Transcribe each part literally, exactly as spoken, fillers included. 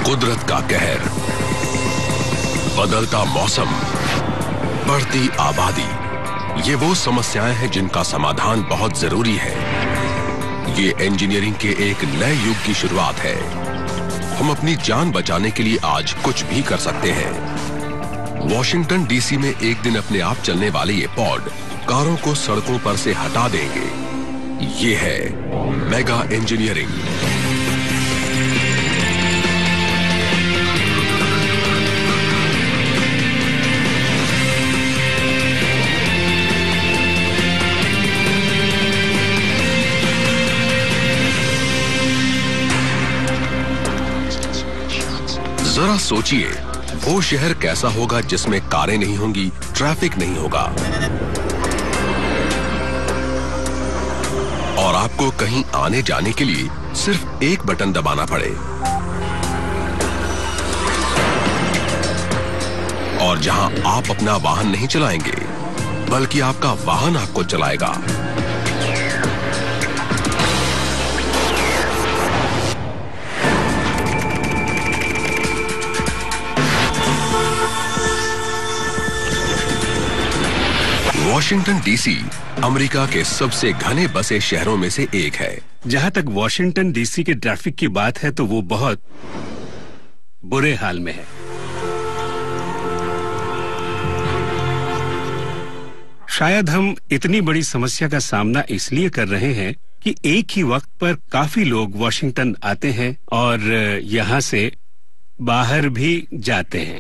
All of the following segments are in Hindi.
कुदरत का कहर, बदलता मौसम, बढ़ती आबादी, ये वो समस्याएं हैं जिनका समाधान बहुत जरूरी है। ये इंजीनियरिंग के एक नए युग की शुरुआत है। हम अपनी जान बचाने के लिए आज कुछ भी कर सकते हैं। वॉशिंगटन डीसी में एक दिन अपने आप चलने वाले ये पॉड कारों को सड़कों पर से हटा देंगे। ये है मेगा इंजीनियरिंग। जरा सोचिए, वो शहर कैसा होगा जिसमें कारें नहीं होंगी, ट्रैफिक नहीं होगा और आपको कहीं आने जाने के लिए सिर्फ एक बटन दबाना पड़े। और जहां आप अपना वाहन नहीं चलाएंगे, बल्कि आपका वाहन आपको चलाएगा। वॉशिंगटन डीसी अमेरिका के सबसे घने बसे शहरों में से एक है। जहां तक वॉशिंगटन डीसी के ट्रैफिक की बात है तो वो बहुत बुरे हाल में है। शायद हम इतनी बड़ी समस्या का सामना इसलिए कर रहे हैं कि एक ही वक्त पर काफी लोग वॉशिंगटन आते हैं और यहां से बाहर भी जाते हैं।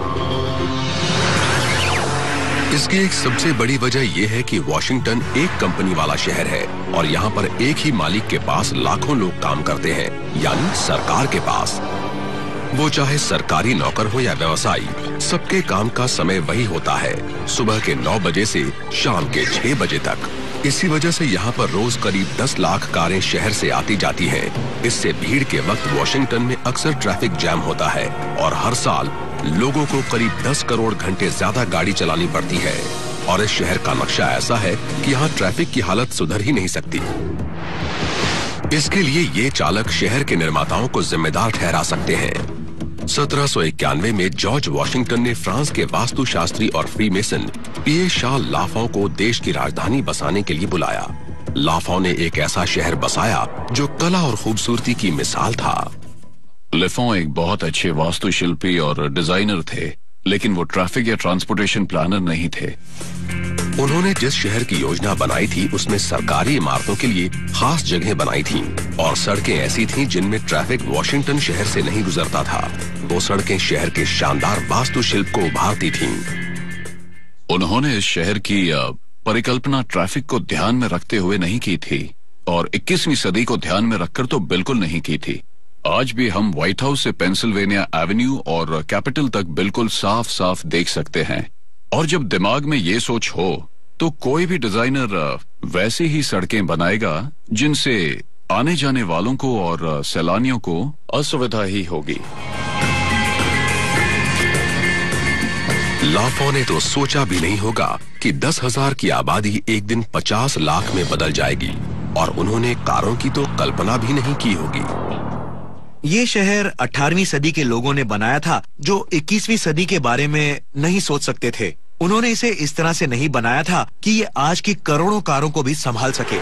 इसकी एक सबसे बड़ी वजह यह है कि वॉशिंगटन एक कंपनी वाला शहर है और यहाँ पर एक ही मालिक के पास लाखों लोग काम करते हैं, यानी सरकार के पास। वो चाहे सरकारी नौकर हो या व्यवसायी, सबके काम का समय वही होता है, सुबह के नौ बजे से शाम के छह बजे तक। इसी वजह से यहाँ पर रोज करीब दस लाख कारें शहर से आती जाती हैं। इससे भीड़ के वक्त वॉशिंगटन में अक्सर ट्रैफिक जैम होता है और हर साल लोगों को करीब दस करोड़ घंटे ज्यादा गाड़ी चलानी पड़ती है। और इस शहर का नक्शा ऐसा है कि यहाँ ट्रैफिक की हालत सुधर ही नहीं सकती। इसके लिए ये चालक शहर के निर्माताओं को जिम्मेदार ठहरा सकते हैं। सत्रह सौ इक्यानवे में जॉर्ज वॉशिंगटन ने फ्रांस के वास्तुशास्त्री और फ्रीमेसन पिए शार्ल लाफॉ को देश की राजधानी बसाने के लिए बुलाया। लाफॉ ने एक ऐसा शहर बसाया जो कला और खूबसूरती की मिसाल था। लाफॉ एक बहुत अच्छे वास्तुशिल्पी और डिजाइनर थे, लेकिन वो ट्रैफिक या ट्रांसपोर्टेशन प्लानर नहीं थे। उन्होंने जिस शहर की योजना बनाई थी उसमें सरकारी इमारतों के लिए खास जगह बनाई थी और सड़कें ऐसी थीं जिनमें ट्रैफिक वॉशिंगटन शहर से नहीं गुजरता था। वो सड़कें शहर के शानदार वास्तुशिल्प को उभारती थीं। उन्होंने इस शहर की परिकल्पना ट्रैफिक को ध्यान में रखते हुए नहीं की थी और इक्कीसवीं सदी को ध्यान में रखकर तो बिल्कुल नहीं की थी। आज भी हम व्हाइट हाउस से पेंसिल्वेनिया एवेन्यू और कैपिटल तक बिल्कुल साफ साफ देख सकते हैं। और जब दिमाग में ये सोच हो तो कोई भी डिजाइनर वैसी ही सड़कें बनाएगा जिनसे आने जाने वालों को और सैलानियों को असुविधा ही होगी। लाफॉ ने तो सोचा भी नहीं होगा कि दस हजार की आबादी एक दिन पचास लाख में बदल जाएगी और उन्होंने कारों की तो कल्पना भी नहीं की होगी। ये शहर अठारहवीं सदी के लोगों ने बनाया था जो इक्कीसवीं सदी के बारे में नहीं सोच सकते थे। उन्होंने इसे इस तरह से नहीं बनाया था कि ये आज की करोड़ों कारों को भी संभाल सके।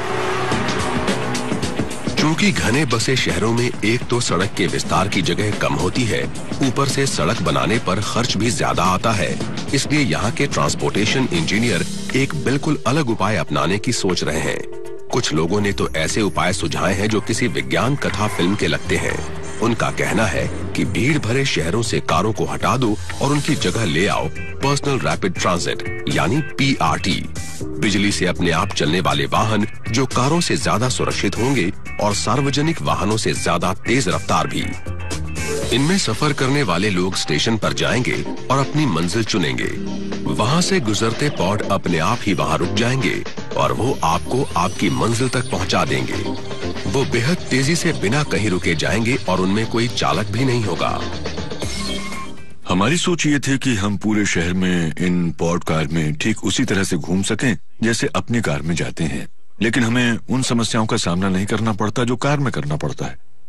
क्योंकि घने बसे शहरों में एक तो सड़क के विस्तार की जगह कम होती है, ऊपर से सड़क बनाने पर खर्च भी ज्यादा आता है। इसलिए यहाँ के ट्रांसपोर्टेशन इंजीनियर एक बिल्कुल अलग उपाय अपनाने की सोच रहे हैं। कुछ लोगों ने तो ऐसे उपाय सुझाए हैं जो किसी विज्ञान कथा फिल्म के लगते हैं। उनका कहना है कि भीड़ भरे शहरों से कारों को हटा दो और उनकी जगह ले आओ पर्सनल रैपिड ट्रांजिट यानी पी आर टी। बिजली से अपने आप चलने वाले वाहन जो कारों से ज्यादा सुरक्षित होंगे और सार्वजनिक वाहनों से ज्यादा तेज रफ्तार भी। इनमें सफर करने वाले लोग स्टेशन पर जाएंगे और अपनी मंजिल चुनेंगे। वहां से गुजरते पॉड अपने आप ही वहां रुक जाएंगे और वो आपको आपकी मंजिल तक पहुंचा देंगे। वो बेहद तेजी से बिना कहीं रुके जाएंगे और उनमें कोई चालक भी नहीं होगा। हमारी सोच ये थी कि हम पूरे शहर में इन पॉड कार में ठीक उसी तरह से घूम सकें जैसे अपनी कार में जाते हैं, लेकिन हमें उन समस्याओं का सामना नहीं करना पड़ता जो कार में करना पड़ता है।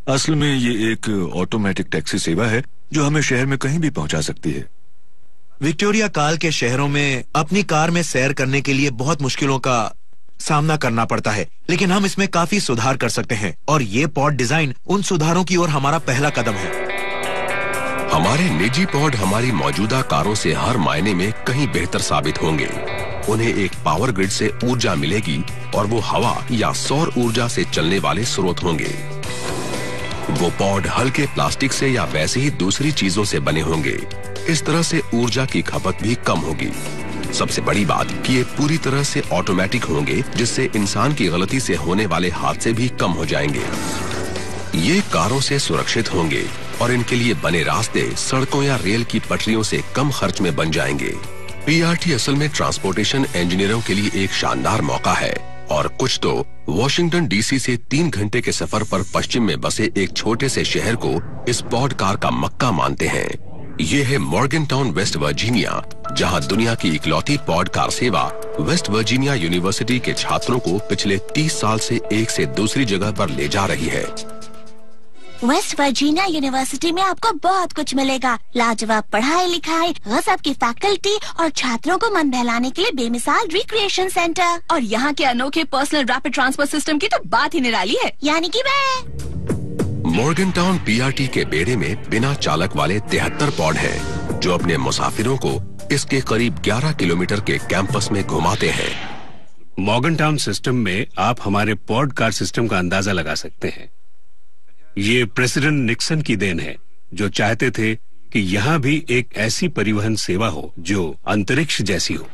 असल में ये एक ऑटोमेटिक टैक्सी सेवा है जो हमें शहर में कहीं भी पहुंचा सकती है। विक्टोरिया काल के शहरों में अपनी कार में सैर करने के लिए बहुत मुश्किलों का सामना करना पड़ता है, लेकिन हम इसमें काफी सुधार कर सकते हैं और ये पॉड डिजाइन उन सुधारों की ओर हमारा पहला कदम है। हमारे निजी पॉड हमारी मौजूदा कारों से हर मायने में कहीं बेहतर साबित होंगे। उन्हें एक पावर ग्रिड से ऊर्जा मिलेगी और वो हवा या सौर ऊर्जा से चलने वाले स्रोत होंगे। वो पॉड हल्के प्लास्टिक से या वैसे ही दूसरी चीजों से बने होंगे। इस तरह से ऊर्जा की खपत भी कम होगी। सबसे बड़ी बात कि ये पूरी तरह से ऑटोमेटिक होंगे, जिससे इंसान की गलती से होने वाले हादसे भी कम हो जाएंगे। ये कारों से सुरक्षित होंगे और इनके लिए बने रास्ते सड़कों या रेल की पटरियों से कम खर्च में बन जाएंगे। पीआरटी असल में ट्रांसपोर्टेशन इंजीनियरों के लिए एक शानदार मौका है और कुछ तो वॉशिंगटन डीसी से तीन घंटे के सफर पर पश्चिम में बसे एक छोटे से शहर को इस पॉड कार का मक्का मानते हैं। ये है मॉर्गन टाउन, वेस्ट वर्जीनिया, जहां दुनिया की इकलौती पॉड कार सेवा वेस्ट वर्जीनिया यूनिवर्सिटी के छात्रों को पिछले तीस साल से एक से दूसरी जगह पर ले जा रही है। वेस्ट वर्जीनिया यूनिवर्सिटी में आपको बहुत कुछ मिलेगा। लाजवाब पढ़ाई लिखाई, गजब की फैकल्टी और छात्रों को मन बहलाने के लिए बेमिसाल रिक्रिएशन सेंटर। और यहाँ के अनोखे पर्सनल रैपिड ट्रांसफर सिस्टम की तो बात ही निराली है। यानी कि मैं मॉर्गन टाउन पीआरटी के बेड़े में बिना चालक वाले तिहत्तर पॉड हैं, जो अपने मुसाफिरों को इसके करीब ग्यारह किलोमीटर के कैंपस में घुमाते हैं। मॉर्गन टाउन सिस्टम में आप हमारे पॉड कार सिस्टम का अंदाजा लगा सकते हैं। ये प्रेसिडेंट निक्सन की देन है, जो चाहते थे कि यहाँ भी एक ऐसी परिवहन सेवा हो जो अंतरिक्ष जैसी हो।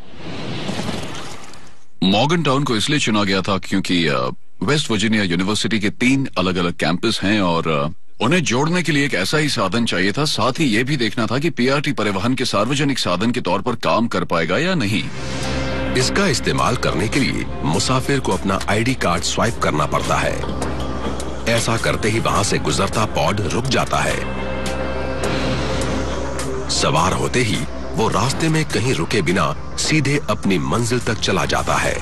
मॉर्गन टाउन को इसलिए चुना गया था क्योंकि वेस्ट वर्जीनिया यूनिवर्सिटी के तीन अलग अलग कैंपस हैं और उन्हें जोड़ने के लिए एक ऐसा ही साधन चाहिए था। साथ ही ये भी देखना था कि पीआरटी परिवहन के सार्वजनिक साधन के तौर पर काम कर पाएगा या नहीं। इसका इस्तेमाल करने के लिए मुसाफिर को अपना आईडी कार्ड स्वाइप करना पड़ता है। ऐसा करते ही वहां से गुजरता पॉड रुक जाता है। सवार होते ही वो रास्ते में कहीं रुके बिना सीधे अपनी मंजिल तक चला जाता है।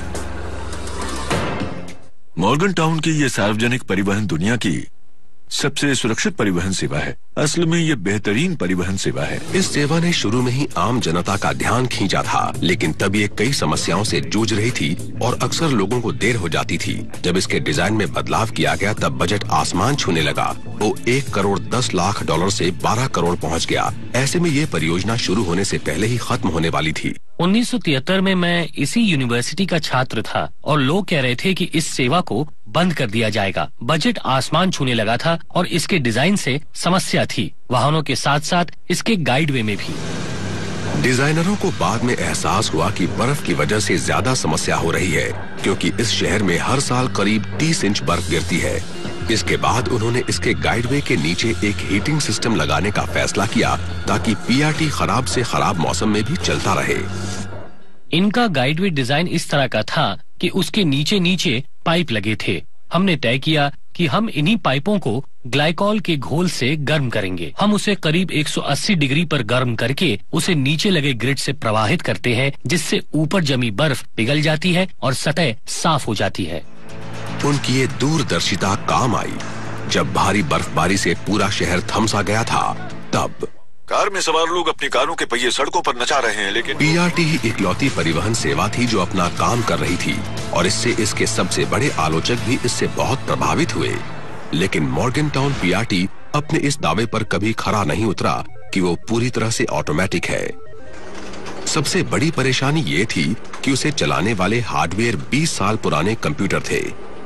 मॉर्गन टाउन की ये सार्वजनिक परिवहन दुनिया की सबसे सुरक्षित परिवहन सेवा है। असल में ये बेहतरीन परिवहन सेवा है। इस सेवा ने शुरू में ही आम जनता का ध्यान खींचा था, लेकिन तब ये कई समस्याओं से जूझ रही थी और अक्सर लोगों को देर हो जाती थी। जब इसके डिजाइन में बदलाव किया गया तब बजट आसमान छूने लगा। वो एक करोड़ दस लाख डॉलर से बारह करोड़ पहुँच गया। ऐसे में ये परियोजना शुरू होने से पहले ही खत्म होने वाली थी। उन्नीस सौ तिहत्तर में मैं इसी यूनिवर्सिटी का छात्र था और लोग कह रहे थे कि इस सेवा को बंद कर दिया जाएगा। बजट आसमान छूने लगा था और इसके डिजाइन से समस्या थी, वाहनों के साथ साथ इसके गाइडवे में भी। डिजाइनरों को बाद में एहसास हुआ कि बर्फ की वजह से ज्यादा समस्या हो रही है, क्योंकि इस शहर में हर साल करीब तीस इंच बर्फ गिरती है। इसके बाद उन्होंने इसके गाइडवे के नीचे एक हीटिंग सिस्टम लगाने का फैसला किया ताकि पीआरटी खराब से खराब मौसम में भी चलता रहे। इनका गाइडवे डिजाइन इस तरह का था कि उसके नीचे नीचे पाइप लगे थे। हमने तय किया कि हम इन्हीं पाइपों को ग्लाइकॉल के घोल से गर्म करेंगे। हम उसे करीब एक सौ अस्सी डिग्री पर गर्म करके उसे नीचे लगे ग्रिड से प्रवाहित करते हैं, जिससे ऊपर जमी बर्फ पिघल जाती है और सतह साफ हो जाती है। उनकी ये दूरदर्शिता काम आई। जब भारी बर्फबारी से पूरा शहर थम सा गया था, तब कार में सवार लोग अपनी कारों के पहिए सड़कों पर नचा रहे हैं, लेकिन पीआरटी ही इकलौती परिवहन सेवा थी जो अपना काम कर रही थी और इससे इसके सबसे बड़े आलोचक भी इससे बहुत प्रभावित हुए। लेकिन मॉर्गन टाउन पीआरटी अपने इस दावे पर कभी खरा नहीं उतरा कि वो पूरी तरह से ऑटोमेटिक है। सबसे बड़ी परेशानी ये थी कि उसे चलाने वाले हार्डवेयर बीस साल पुराने कंप्यूटर थे।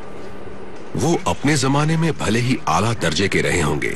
वो अपने जमाने में भले ही आला दर्जे के रहे होंगे,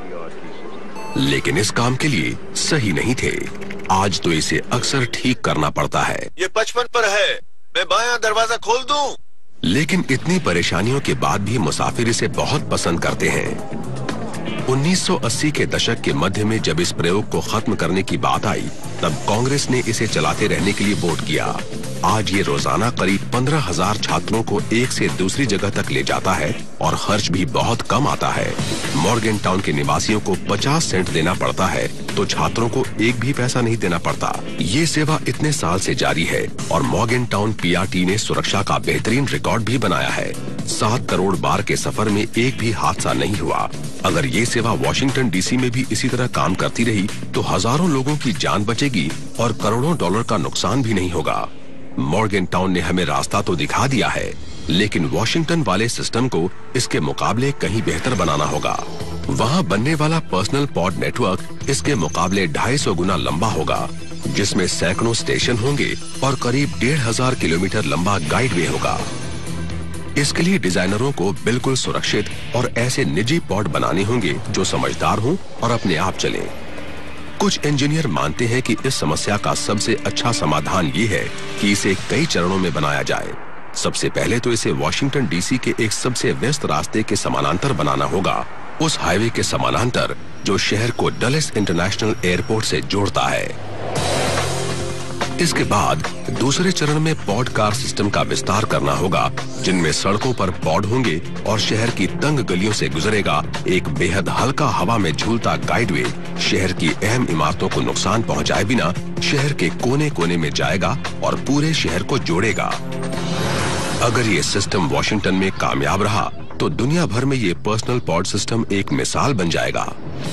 लेकिन इस काम के लिए सही नहीं थे। आज तो इसे अक्सर ठीक करना पड़ता है। ये पचपन पर है, मैं बायां दरवाजा खोल दूं? लेकिन इतनी परेशानियों के बाद भी मुसाफिर इसे बहुत पसंद करते हैं। उन्नीस सौ अस्सी के दशक के मध्य में जब इस प्रयोग को खत्म करने की बात आई, तब कांग्रेस ने इसे चलाते रहने के लिए वोट किया। आज ये रोजाना करीब पंद्रह हजार छात्रों को एक से दूसरी जगह तक ले जाता है और खर्च भी बहुत कम आता है। मॉर्गन टाउन के निवासियों को पचास सेंट देना पड़ता है, तो छात्रों को एक भी पैसा नहीं देना पड़ता। ये सेवा इतने साल से जारी है और मॉर्गन टाउन पीआरटी ने सुरक्षा का बेहतरीन रिकॉर्ड भी बनाया है। सात करोड़ बार के सफर में एक भी हादसा नहीं हुआ। अगर ये सेवा वॉशिंगटन डीसी में भी इसी तरह काम करती रही तो हजारों लोगों की जान बचेगी और करोड़ों डॉलर का नुकसान भी नहीं होगा। मॉर्गन टाउन ने हमें रास्ता तो दिखा दिया है, लेकिन वॉशिंगटन वाले सिस्टम को इसके मुकाबले कहीं बेहतर बनाना होगा। वहाँ बनने वाला पर्सनल पॉड नेटवर्क इसके मुकाबले ढाई सौ गुना लंबा होगा, जिसमें सैकड़ों स्टेशन होंगे और करीब डेढ़ हजार किलोमीटर लंबा गाइडवे होगा। इसके लिए डिजाइनरों को बिल्कुल सुरक्षित और ऐसे निजी पॉड बनाने होंगे जो समझदार हों और अपने आप चलें। कुछ इंजीनियर मानते हैं कि इस समस्या का सबसे अच्छा समाधान ये है कि इसे कई चरणों में बनाया जाए। सबसे पहले तो इसे वॉशिंगटन डीसी के एक सबसे व्यस्त रास्ते के समानांतर बनाना होगा, उस हाईवे के समानांतर जो शहर को डलेस इंटरनेशनल एयरपोर्ट से जोड़ता है। इसके बाद दूसरे चरण में पॉड कार सिस्टम का विस्तार करना होगा, जिनमें सड़कों पर पॉड होंगे और शहर की तंग गलियों से गुजरेगा एक बेहद हल्का हवा में झूलता गाइडवे शहर की अहम इमारतों को नुकसान पहुंचाए बिना शहर के कोने कोने में जाएगा और पूरे शहर को जोड़ेगा। अगर ये सिस्टम वॉशिंगटन में कामयाब रहा तो दुनिया भर में ये पर्सनल पॉड सिस्टम एक मिसाल बन जाएगा।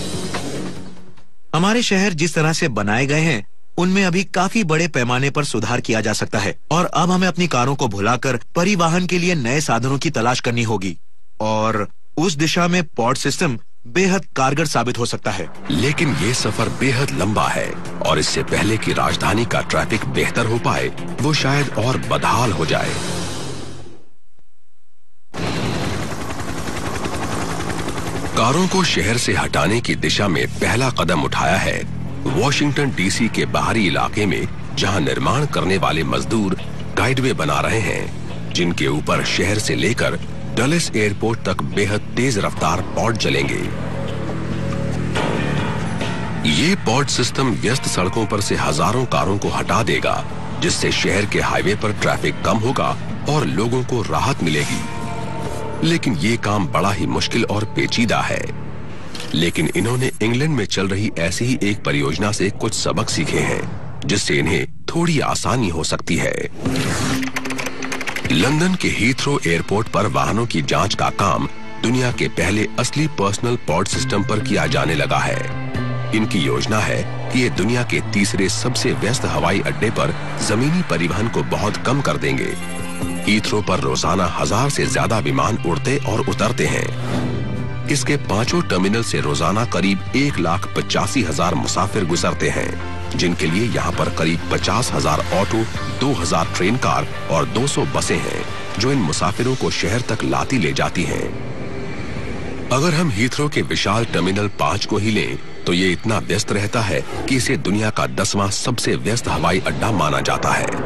हमारे शहर जिस तरह से बनाए गए हैं उनमें अभी काफी बड़े पैमाने पर सुधार किया जा सकता है और अब हमें अपनी कारों को भुलाकर परिवहन के लिए नए साधनों की तलाश करनी होगी और उस दिशा में पॉड सिस्टम बेहद कारगर साबित हो सकता है। लेकिन ये सफर बेहद लंबा है और इससे पहले कि राजधानी का ट्रैफिक बेहतर हो पाए वो शायद और बदहाल हो जाए। कारों को शहर से हटाने की दिशा में पहला कदम उठाया है वॉशिंगटन डीसी के बाहरी इलाके में, जहां निर्माण करने वाले मजदूर गाइडवे बना रहे हैं, जिनके ऊपर शहर से लेकर डलेस एयरपोर्ट तक बेहद तेज रफ्तार पॉड चलेंगे। ये पॉड सिस्टम व्यस्त सड़कों पर से हजारों कारों को हटा देगा, जिससे शहर के हाईवे पर ट्रैफिक कम होगा और लोगों को राहत मिलेगी। लेकिन ये काम बड़ा ही मुश्किल और पेचीदा है। लेकिन इन्होंने इंग्लैंड में चल रही ऐसी ही एक परियोजना से कुछ सबक सीखे हैं, जिससे इन्हें थोड़ी आसानी हो सकती है। लंदन के हीथ्रो एयरपोर्ट पर वाहनों की जांच का काम दुनिया के पहले असली पर्सनल पॉड सिस्टम पर किया जाने लगा है। इनकी योजना है कि ये दुनिया के तीसरे सबसे व्यस्त हवाई अड्डे पर जमीनी परिवहन को बहुत कम कर देंगे। हीथ्रो पर रोजाना हजार से ज्यादा विमान उड़ते और उतरते हैं। इसके पांचों टर्मिनल से रोजाना करीब एक लाख पचासी हजार मुसाफिर गुजरते हैं, जिनके लिए यहाँ पर करीब पचास हजार ऑटो, दो हजार ट्रेन कार और दो सौ बसें हैं, जो इन मुसाफिरों को शहर तक लाती ले जाती हैं। अगर हम हीथ्रो के विशाल टर्मिनल पाँच को ही लें, तो ये इतना व्यस्त रहता है कि इसे दुनिया का दसवां सबसे व्यस्त हवाई अड्डा माना जाता है।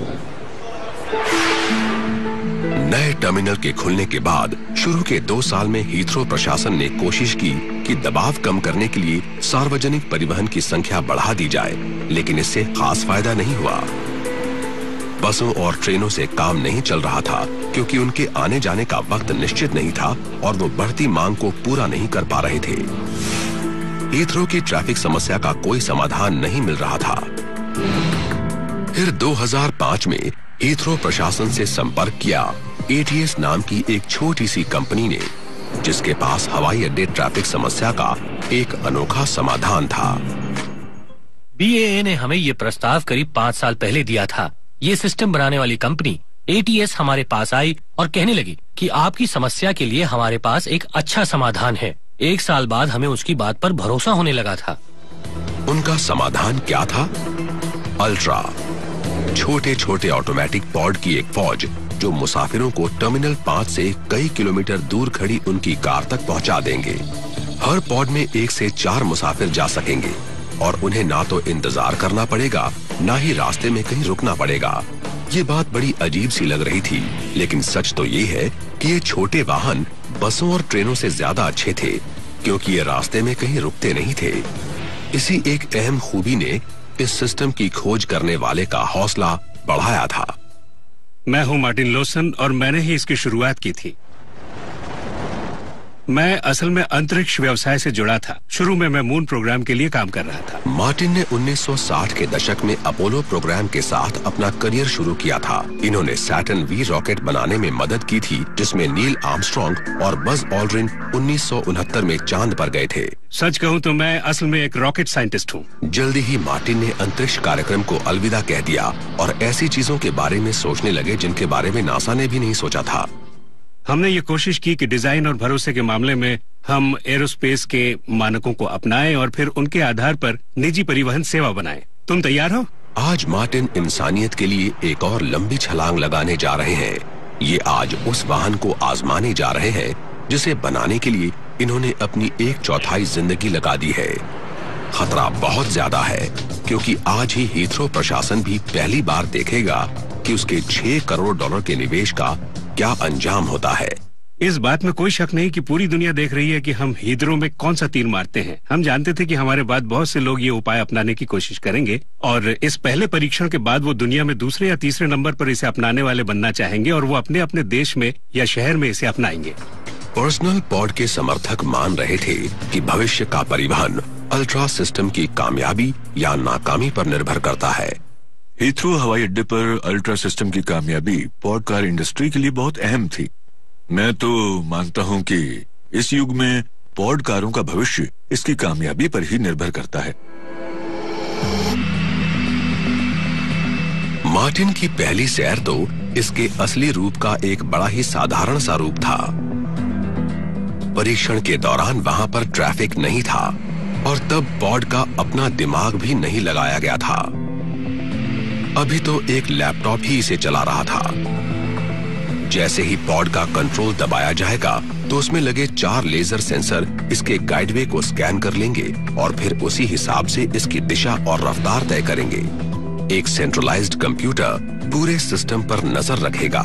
नए टर्मिनल के खुलने के बाद शुरू के दो साल में हीथ्रो प्रशासन ने कोशिश की कि दबाव कम करने के लिए सार्वजनिक परिवहन की संख्या बढ़ा दी जाए, लेकिन इससे खास फायदा नहीं हुआ। बसों और ट्रेनों से काम नहीं चल रहा था, क्योंकि उनके आने जाने का वक्त निश्चित नहीं था और वो बढ़ती मांग को पूरा नहीं कर पा रहे थे। हीथ्रो की ट्रैफिक समस्या का कोई समाधान नहीं मिल रहा था। फिर दो हज़ार पाँच में हीथ्रो प्रशासन से संपर्क किया ए टी एस नाम की एक छोटी सी कंपनी ने, जिसके पास हवाई अड्डे ट्रैफिक समस्या का एक अनोखा समाधान था। बी ए ए ने हमें ये प्रस्ताव करीब पाँच साल पहले दिया था। ये सिस्टम बनाने वाली कंपनी ए टी एस हमारे पास आई और कहने लगी कि आपकी समस्या के लिए हमारे पास एक अच्छा समाधान है। एक साल बाद हमें उसकी बात पर भरोसा होने लगा था। उनका समाधान क्या था? अल्ट्रा, छोटे छोटे ऑटोमेटिक पॉड की एक फौज जो मुसाफिरों को टर्मिनल पाँच से कई किलोमीटर दूर खड़ी उनकी कार तक पहुंचा देंगे। हर पॉड में एक से चार मुसाफिर जा सकेंगे और उन्हें ना तो इंतजार करना पड़ेगा, ना ही रास्ते में कहीं रुकना पड़ेगा। ये बात बड़ी अजीब सी लग रही थी, लेकिन सच तो ये है कि ये छोटे वाहन बसों और ट्रेनों से ज्यादा अच्छे थे, क्योंकि ये रास्ते में कहीं रुकते नहीं थे। इसी एक अहम खूबी ने इस सिस्टम की खोज करने वाले का हौसला बढ़ाया था। मैं हूं मार्टिन लोसन और मैंने ही इसकी शुरुआत की थी। मैं असल में अंतरिक्ष व्यवसाय से जुड़ा था। शुरू में मैं मून प्रोग्राम के लिए काम कर रहा था। मार्टिन ने उन्नीस सौ साठ के दशक में अपोलो प्रोग्राम के साथ अपना करियर शुरू किया था। इन्होंने सैटर्न वी रॉकेट बनाने में मदद की थी, जिसमें नील आर्मस्ट्रॉन्ग और बज ऑल्ड्रिन उन्नीस सौ उनहत्तर में चांद पर गए थे। सच कहूँ तो मैं असल में एक रॉकेट साइंटिस्ट हूँ। जल्दी ही मार्टिन ने अंतरिक्ष कार्यक्रम को अलविदा कह दिया और ऐसी चीजों के बारे में सोचने लगे जिनके बारे में नासा ने भी नहीं सोचा था। हमने ये कोशिश की कि डिजाइन और भरोसे के मामले में हम एरोस्पेस के मानकों को अपनाएं और फिर उनके आधार पर निजी परिवहन सेवा बनाएं। तुम तैयार हो? आज मार्टिन इंसानियत के लिए एक और लंबी छलांग लगाने जा रहे हैं। ये आज उस वाहन को आजमाने जा रहे हैं जिसे बनाने के लिए इन्होंने अपनी एक चौथाई जिंदगी लगा दी है। खतरा बहुत ज्यादा है क्योंकि आज ही हीथ्रो प्रशासन भी पहली बार देखेगा कि उसके छह करोड़ डॉलर के निवेश का क्या अंजाम होता है। इस बात में कोई शक नहीं कि पूरी दुनिया देख रही है कि हम हीथ्रो में कौन सा तीर मारते हैं। हम जानते थे कि हमारे बाद बहुत से लोग ये उपाय अपनाने की कोशिश करेंगे और इस पहले परीक्षण के बाद वो दुनिया में दूसरे या तीसरे नंबर पर इसे अपनाने वाले बनना चाहेंगे और वो अपने अपने देश में या शहर में इसे अपनाएंगे। पर्सनल पॉड के समर्थक मान रहे थे कि भविष्य का परिवहन अल्ट्रा सिस्टम की कामयाबी या नाकामी पर निर्भर करता है। हीथ्रो हवाई अड्डे पर अल्ट्रा सिस्टम की कामयाबी पॉड कार इंडस्ट्री के लिए बहुत अहम थी। मैं तो मानता हूं कि इस युग में पॉड कारों का भविष्य इसकी कामयाबी पर ही निर्भर करता है। मार्टिन की पहली सैर तो इसके असली रूप का एक बड़ा ही साधारण सा रूप था। परीक्षण के दौरान वहां पर ट्रैफिक नहीं था और तब पॉड का अपना दिमाग भी नहीं लगाया गया था। अभी तो एक लैपटॉप ही इसे चला रहा था। जैसे ही पॉड का कंट्रोल दबाया जाएगा तो उसमें लगे चार लेजर सेंसर इसके गाइडवे को स्कैन कर लेंगे और फिर उसी हिसाब से इसकी दिशा और रफ्तार तय करेंगे। एक सेंट्रलाइज्ड कंप्यूटर पूरे सिस्टम पर नजर रखेगा।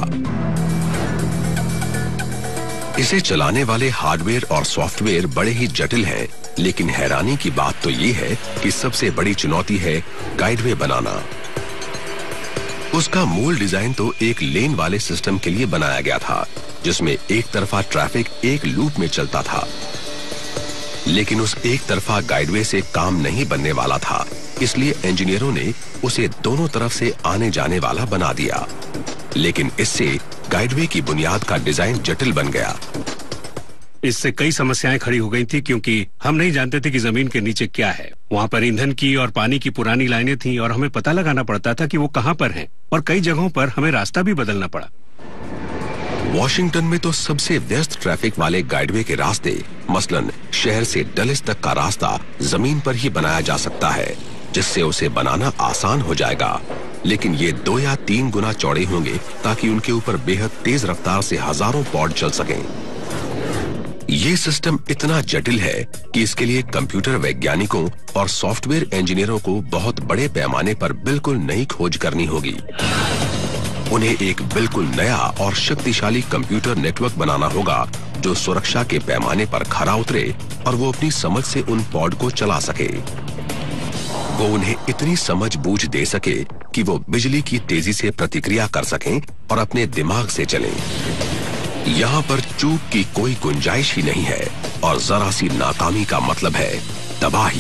इसे चलाने वाले हार्डवेयर और सॉफ्टवेयर बड़े ही जटिल हैं, लेकिन हैरानी की बात तो ये है कि सबसे बड़ी चुनौती है गाइडवे बनाना। उसका मूल डिजाइन तो एक लेन वाले सिस्टम के लिए बनाया गया था, जिसमें एक तरफा ट्रैफिक एक लूप में चलता था। लेकिन उस एक तरफा गाइडवे से काम नहीं बनने वाला था, इसलिए इंजीनियरों ने उसे दोनों तरफ से आने जाने वाला बना दिया। लेकिन इससे गाइडवे की बुनियाद का डिजाइन जटिल बन गया। इससे कई समस्याएं खड़ी हो गई थी क्योंकि हम नहीं जानते थे कि जमीन के नीचे क्या है। वहाँ पर ईंधन की और पानी की पुरानी लाइनें थीं और हमें पता लगाना पड़ता था कि वो कहाँ पर हैं और कई जगहों पर हमें रास्ता भी बदलना पड़ा। वॉशिंगटन में तो सबसे व्यस्त ट्रैफिक वाले गाइडवे के रास्ते, मसलन शहर से डलेस तक का रास्ता जमीन पर ही बनाया जा सकता है, जिससे उसे बनाना आसान हो जाएगा। लेकिन ये दो या तीन गुना चौड़े होंगे ताकि उनके ऊपर बेहद तेज रफ्तार से हजारों पॉड चल सकें। ये सिस्टम इतना जटिल है कि इसके लिए कंप्यूटर वैज्ञानिकों और सॉफ्टवेयर इंजीनियरों को बहुत बड़े पैमाने पर बिल्कुल नई खोज करनी होगी। उन्हें एक बिल्कुल नया और शक्तिशाली कंप्यूटर नेटवर्क बनाना होगा जो सुरक्षा के पैमाने पर खरा उतरे और वो अपनी समझ से उन पॉड को चला सके। वो उन्हें इतनी समझ बूझ दे सके कि वो बिजली की तेजी से प्रतिक्रिया कर सकें और अपने दिमाग से चलें। यहाँ पर चूक की कोई गुंजाइश ही नहीं है और जरा सी नाकामी का मतलब है तबाही।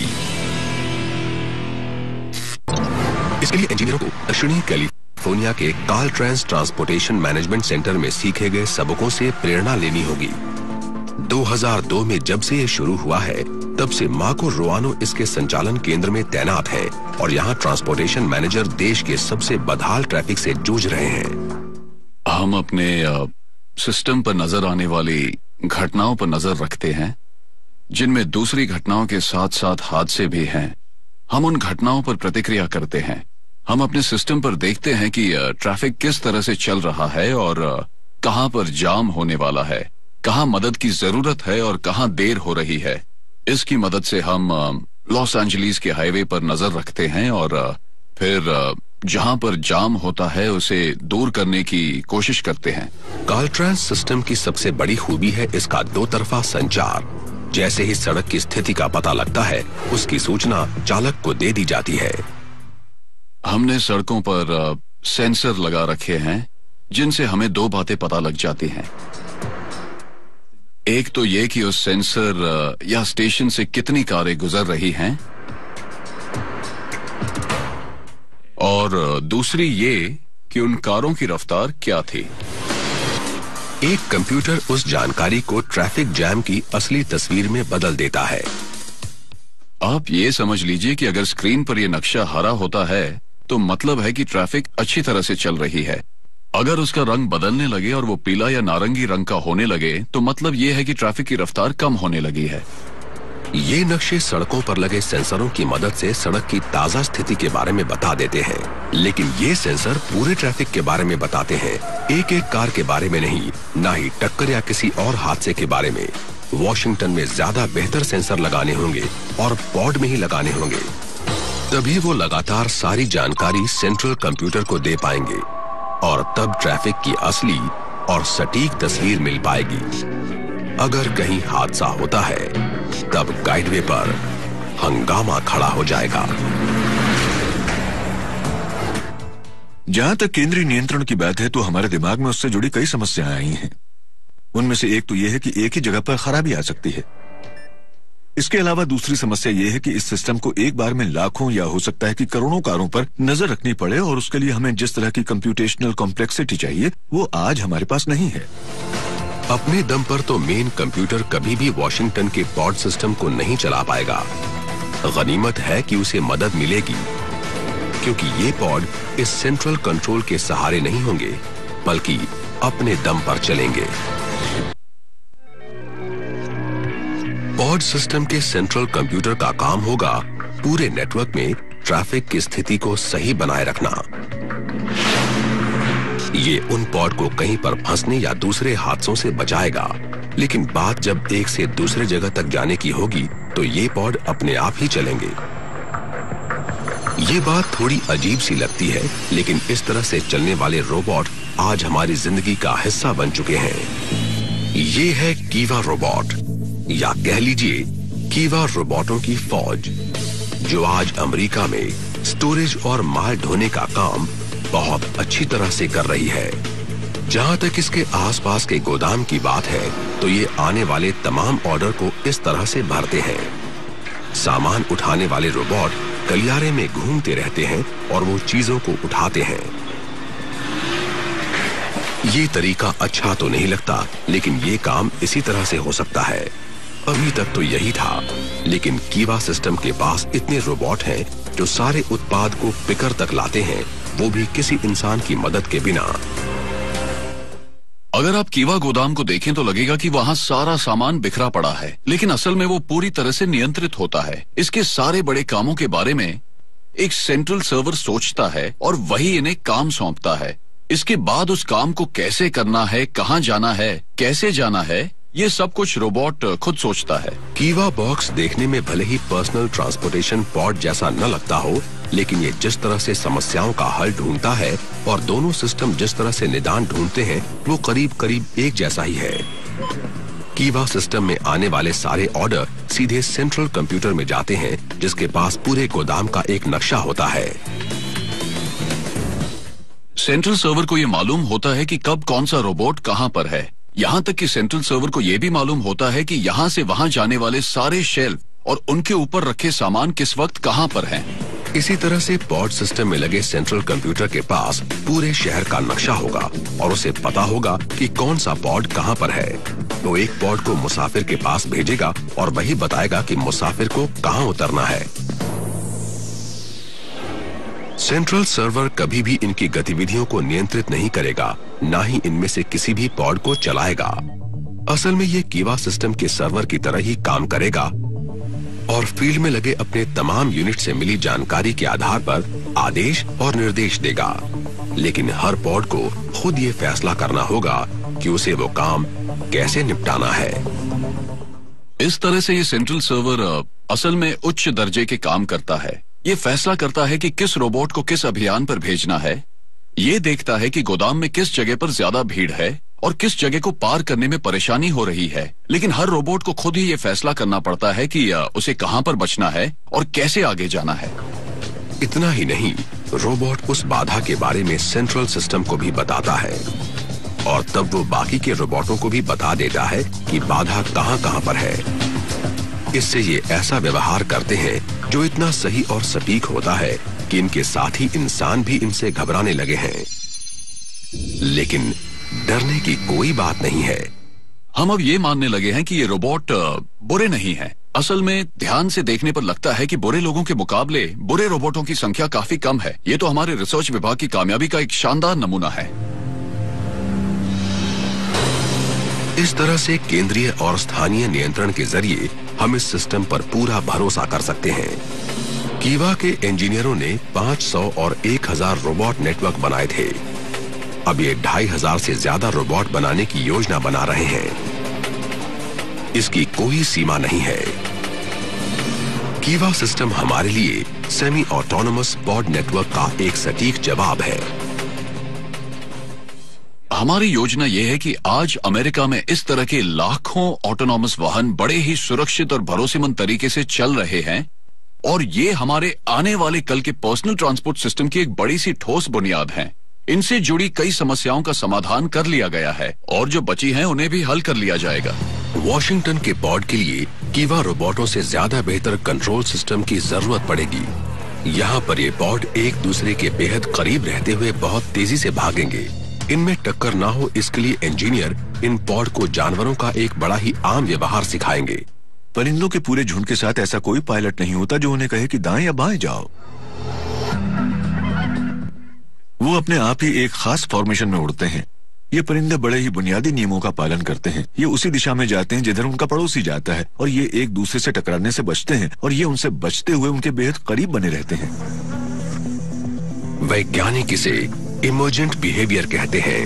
इसके लिए इंजीनियरों को दक्षिणी कैलिफोर्निया के कार्लट्रांस ट्रांसपोर्टेशन मैनेजमेंट सेंटर में सीखे गए सबकों से प्रेरणा लेनी होगी। दो हज़ार दो में जब से ये शुरू हुआ है, तब से मार्को रोआनो इसके संचालन केंद्र में तैनात है और यहाँ ट्रांसपोर्टेशन मैनेजर देश के सबसे बदहाल ट्रैफिक से जूझ रहे हैं। हम अपने सिस्टम पर नजर आने वाली घटनाओं पर नजर रखते हैं, जिनमें दूसरी घटनाओं के साथ साथ हादसे भी हैं। हम उन घटनाओं पर प्रतिक्रिया करते हैं। हम अपने सिस्टम पर देखते हैं कि ट्रैफिक किस तरह से चल रहा है और कहां पर जाम होने वाला है, कहां मदद की जरूरत है और कहां देर हो रही है। इसकी मदद से हम लॉस एंजलिस के हाईवे पर नजर रखते हैं और फिर जहां पर जाम होता है उसे दूर करने की कोशिश करते हैं। कार्लट्रांस सिस्टम की सबसे बड़ी खूबी है इसका दो तरफा संचार। जैसे ही सड़क की स्थिति का पता लगता है, उसकी सूचना चालक को दे दी जाती है। हमने सड़कों पर सेंसर लगा रखे हैं जिनसे हमें दो बातें पता लग जाती हैं। एक तो ये कि उस सेंसर या स्टेशन से कितनी कारें गुजर रही हैं, और दूसरी ये कि उन कारों की रफ्तार क्या थी। एक कंप्यूटर उस जानकारी को ट्रैफिक जैम की असली तस्वीर में बदल देता है। आप ये समझ लीजिए कि अगर स्क्रीन पर यह नक्शा हरा होता है तो मतलब है कि ट्रैफिक अच्छी तरह से चल रही है। अगर उसका रंग बदलने लगे और वो पीला या नारंगी रंग का होने लगे तो मतलब ये है कि ट्रैफिक की रफ्तार कम होने लगी है। ये नक्शे सड़कों पर लगे सेंसरों की मदद से सड़क की ताजा स्थिति के बारे में बता देते हैं, लेकिन ये सेंसर पूरे ट्रैफिक के बारे में बताते हैं, एक एक कार के बारे में नहीं, ना ही टक्कर या किसी और हादसे के बारे में। वॉशिंगटन में ज्यादा बेहतर सेंसर लगाने होंगे और पॉड में ही लगाने होंगे, तभी वो लगातार सारी जानकारी सेंट्रल कंप्यूटर को दे पाएंगे और तब ट्रैफिक की असली और सटीक तस्वीर मिल पाएगी। अगर कहीं हादसा होता है तब गाइडवे पर हंगामा खड़ा हो जाएगा। जहां तक केंद्रीय नियंत्रण की बात है तो हमारे दिमाग में उससे जुड़ी कई समस्याएं आई हैं। उनमें से एक तो यह है कि एक ही जगह पर खराबी आ सकती है। इसके अलावा दूसरी समस्या यह है कि इस सिस्टम को एक बार में लाखों या हो सकता है कि करोड़ों कारों पर नजर रखनी पड़े और उसके लिए हमें जिस तरह की कंप्यूटेशनल कॉम्प्लेक्सिटी चाहिए वो आज हमारे पास नहीं है। अपने दम पर तो मेन कंप्यूटर कभी भी वॉशिंगटन के पॉड सिस्टम को नहीं चला पाएगा। गनीमत है कि उसे मदद मिलेगी, क्योंकि ये पॉड इस सेंट्रल कंट्रोल के सहारे नहीं होंगे बल्कि अपने दम पर चलेंगे। पॉड सिस्टम के सेंट्रल कंप्यूटर का काम होगा पूरे नेटवर्क में ट्रैफिक की स्थिति को सही बनाए रखना। ये उन पॉड को कहीं पर फंसने या दूसरे हादसों से बचाएगा, लेकिन बात जब एक से दूसरे जगह तक जाने की होगी तो ये पॉड अपने आप ही चलेंगे। ये बात थोड़ी अजीब सी लगती है, लेकिन इस तरह से चलने वाले रोबोट आज हमारी जिंदगी का हिस्सा बन चुके हैं। ये है कीवा रोबोट, या कह लीजिए कीवा रोबोटों की फौज, जो आज अमेरिका में स्टोरेज और माल ढोने का काम बहुत अच्छी तरह से कर रही है। जहां तक इसके आसपास के गोदाम की बात है तो ये आने वाले तमाम ऑर्डर को इस तरह से भरते हैं। सामान उठाने वाले रोबोट गलियारे में घूमते रहते हैं और वो चीजों को उठाते हैं। ये तरीका अच्छा तो नहीं लगता, लेकिन ये काम इसी तरह से हो सकता है। अभी तक तो यही था, लेकिन कीवा सिस्टम के पास इतने रोबोट हैं जो सारे उत्पाद को पिकर तक लाते हैं, वो भी किसी इंसान की मदद के बिना। अगर आप कीवा गोदाम को देखें तो लगेगा कि वहाँ सारा सामान बिखरा पड़ा है, लेकिन असल में वो पूरी तरह से नियंत्रित होता है। इसके सारे बड़े कामों के बारे में एक सेंट्रल सर्वर सोचता है और वही इन्हें काम सौंपता है। इसके बाद उस काम को कैसे करना है, कहाँ जाना है, कैसे जाना है, ये सब कुछ रोबोट खुद सोचता है। कीवा बॉक्स देखने में भले ही पर्सनल ट्रांसपोर्टेशन पॉड जैसा न लगता हो, लेकिन ये जिस तरह से समस्याओं का हल ढूंढता है और दोनों सिस्टम जिस तरह से निदान ढूंढते हैं वो करीब करीब एक जैसा ही है। कीवा सिस्टम में आने वाले सारे ऑर्डर सीधे सेंट्रल कंप्यूटर में जाते हैं, जिसके पास पूरे गोदाम का एक नक्शा होता है। सेंट्रल सर्वर को ये मालूम होता है कि कब कौन सा रोबोट कहाँ पर है। यहाँ तक कि सेंट्रल सर्वर को यह भी मालूम होता है कि यहाँ से वहाँ जाने वाले सारे शेल्फ और उनके ऊपर रखे सामान किस वक्त कहाँ पर हैं। इसी तरह से पॉड सिस्टम में लगे सेंट्रल कंप्यूटर के पास पूरे शहर का नक्शा होगा और उसे पता होगा कि कौन सा पॉड कहाँ पर है। वो एक पॉड को मुसाफिर के पास भेजेगा और वही बताएगा कि मुसाफिर को कहाँ उतरना है। सेंट्रल सर्वर कभी भी इनकी गतिविधियों को नियंत्रित नहीं करेगा, ना ही इनमें से किसी भी पॉड को चलाएगा। असल में ये कीवा सिस्टम के सर्वर की तरह ही काम करेगा और फील्ड में लगे अपने तमाम यूनिट से मिली जानकारी के आधार पर आदेश और निर्देश देगा, लेकिन हर पॉड को खुद ये फैसला करना होगा कि उसे वो काम कैसे निपटाना है। इस तरह से ये सेंट्रल सर्वर असल में उच्च दर्जे के काम करता है। ये फैसला करता है कि किस रोबोट को किस अभियान पर भेजना है। ये देखता है कि गोदाम में किस जगह पर ज्यादा भीड़ है और किस जगह को पार करने में परेशानी हो रही है। लेकिन हर रोबोट को खुद ही ये फैसला करना पड़ता है कि उसे कहां पर बचना है और कैसे आगे जाना है। इतना ही नहीं, रोबोट उस बाधा के बारे में सेंट्रल सिस्टम को भी बताता है और तब वो बाकी के रोबोटों को भी बता देता है कि बाधा कहाँ कहाँ पर है। इससे ये ऐसा व्यवहार करते हैं जो इतना सही और सटीक होता है कि इनके साथी इंसान भी इनसे घबराने लगे हैं। लेकिन डरने की कोई बात नहीं है। हम अब ये मानने लगे हैं कि ये रोबोट बुरे नहीं हैं। असल में ध्यान से देखने पर लगता है कि बुरे लोगों के मुकाबले बुरे रोबोटों की संख्या काफी कम है। ये तो हमारे रिसर्च विभाग की कामयाबी का एक शानदार नमूना है। इस तरह से केंद्रीय और स्थानीय नियंत्रण के जरिए हम इस सिस्टम पर पूरा भरोसा कर सकते हैं। कीवा के इंजीनियरों ने पाँच सौ और एक हज़ार रोबोट नेटवर्क बनाए थे। अब ये ढाई हजार से ज्यादा रोबोट बनाने की योजना बना रहे हैं। इसकी कोई सीमा नहीं है। कीवा सिस्टम हमारे लिए सेमी ऑटोनोमस पॉड नेटवर्क का एक सटीक जवाब है। हमारी योजना यह है कि आज अमेरिका में इस तरह के लाखों ऑटोनॉमस वाहन बड़े ही सुरक्षित और भरोसेमंद तरीके से चल रहे हैं, और ये हमारे आने वाले कल के पर्सनल ट्रांसपोर्ट सिस्टम की एक बड़ी सी ठोस बुनियाद है। इनसे जुड़ी कई समस्याओं का समाधान कर लिया गया है और जो बची हैं उन्हें भी हल कर लिया जाएगा। वॉशिंगटन के पॉड के लिए कीवा रोबोटों से ज्यादा बेहतर कंट्रोल सिस्टम की जरूरत पड़ेगी। यहाँ पर ये पॉड एक दूसरे के बेहद करीब रहते हुए बहुत तेजी से भागेंगे। इनमें टक्कर ना हो इसके लिए इंजीनियर इन पॉड को जानवरों का एक बड़ा ही आम व्यवहार सिखाएंगे। परिंदों के पूरे झुंड के साथ ऐसा कोई पायलट नहीं होता जो उन्हें कहे कि दाएं या बाएं जाओ। वो अपने आप ही एक खास फॉर्मेशन में उड़ते हैं। ये परिंदे बड़े ही बुनियादी नियमों का पालन करते हैं। ये उसी दिशा में जाते हैं जिधर उनका पड़ोसी जाता है, और ये एक दूसरे से टकराने से बचते हैं, और ये उनसे बचते हुए उनके बेहद करीब बने रहते हैं। वैज्ञानिक इसे इमर्जेंट बिहेवियर कहते हैं।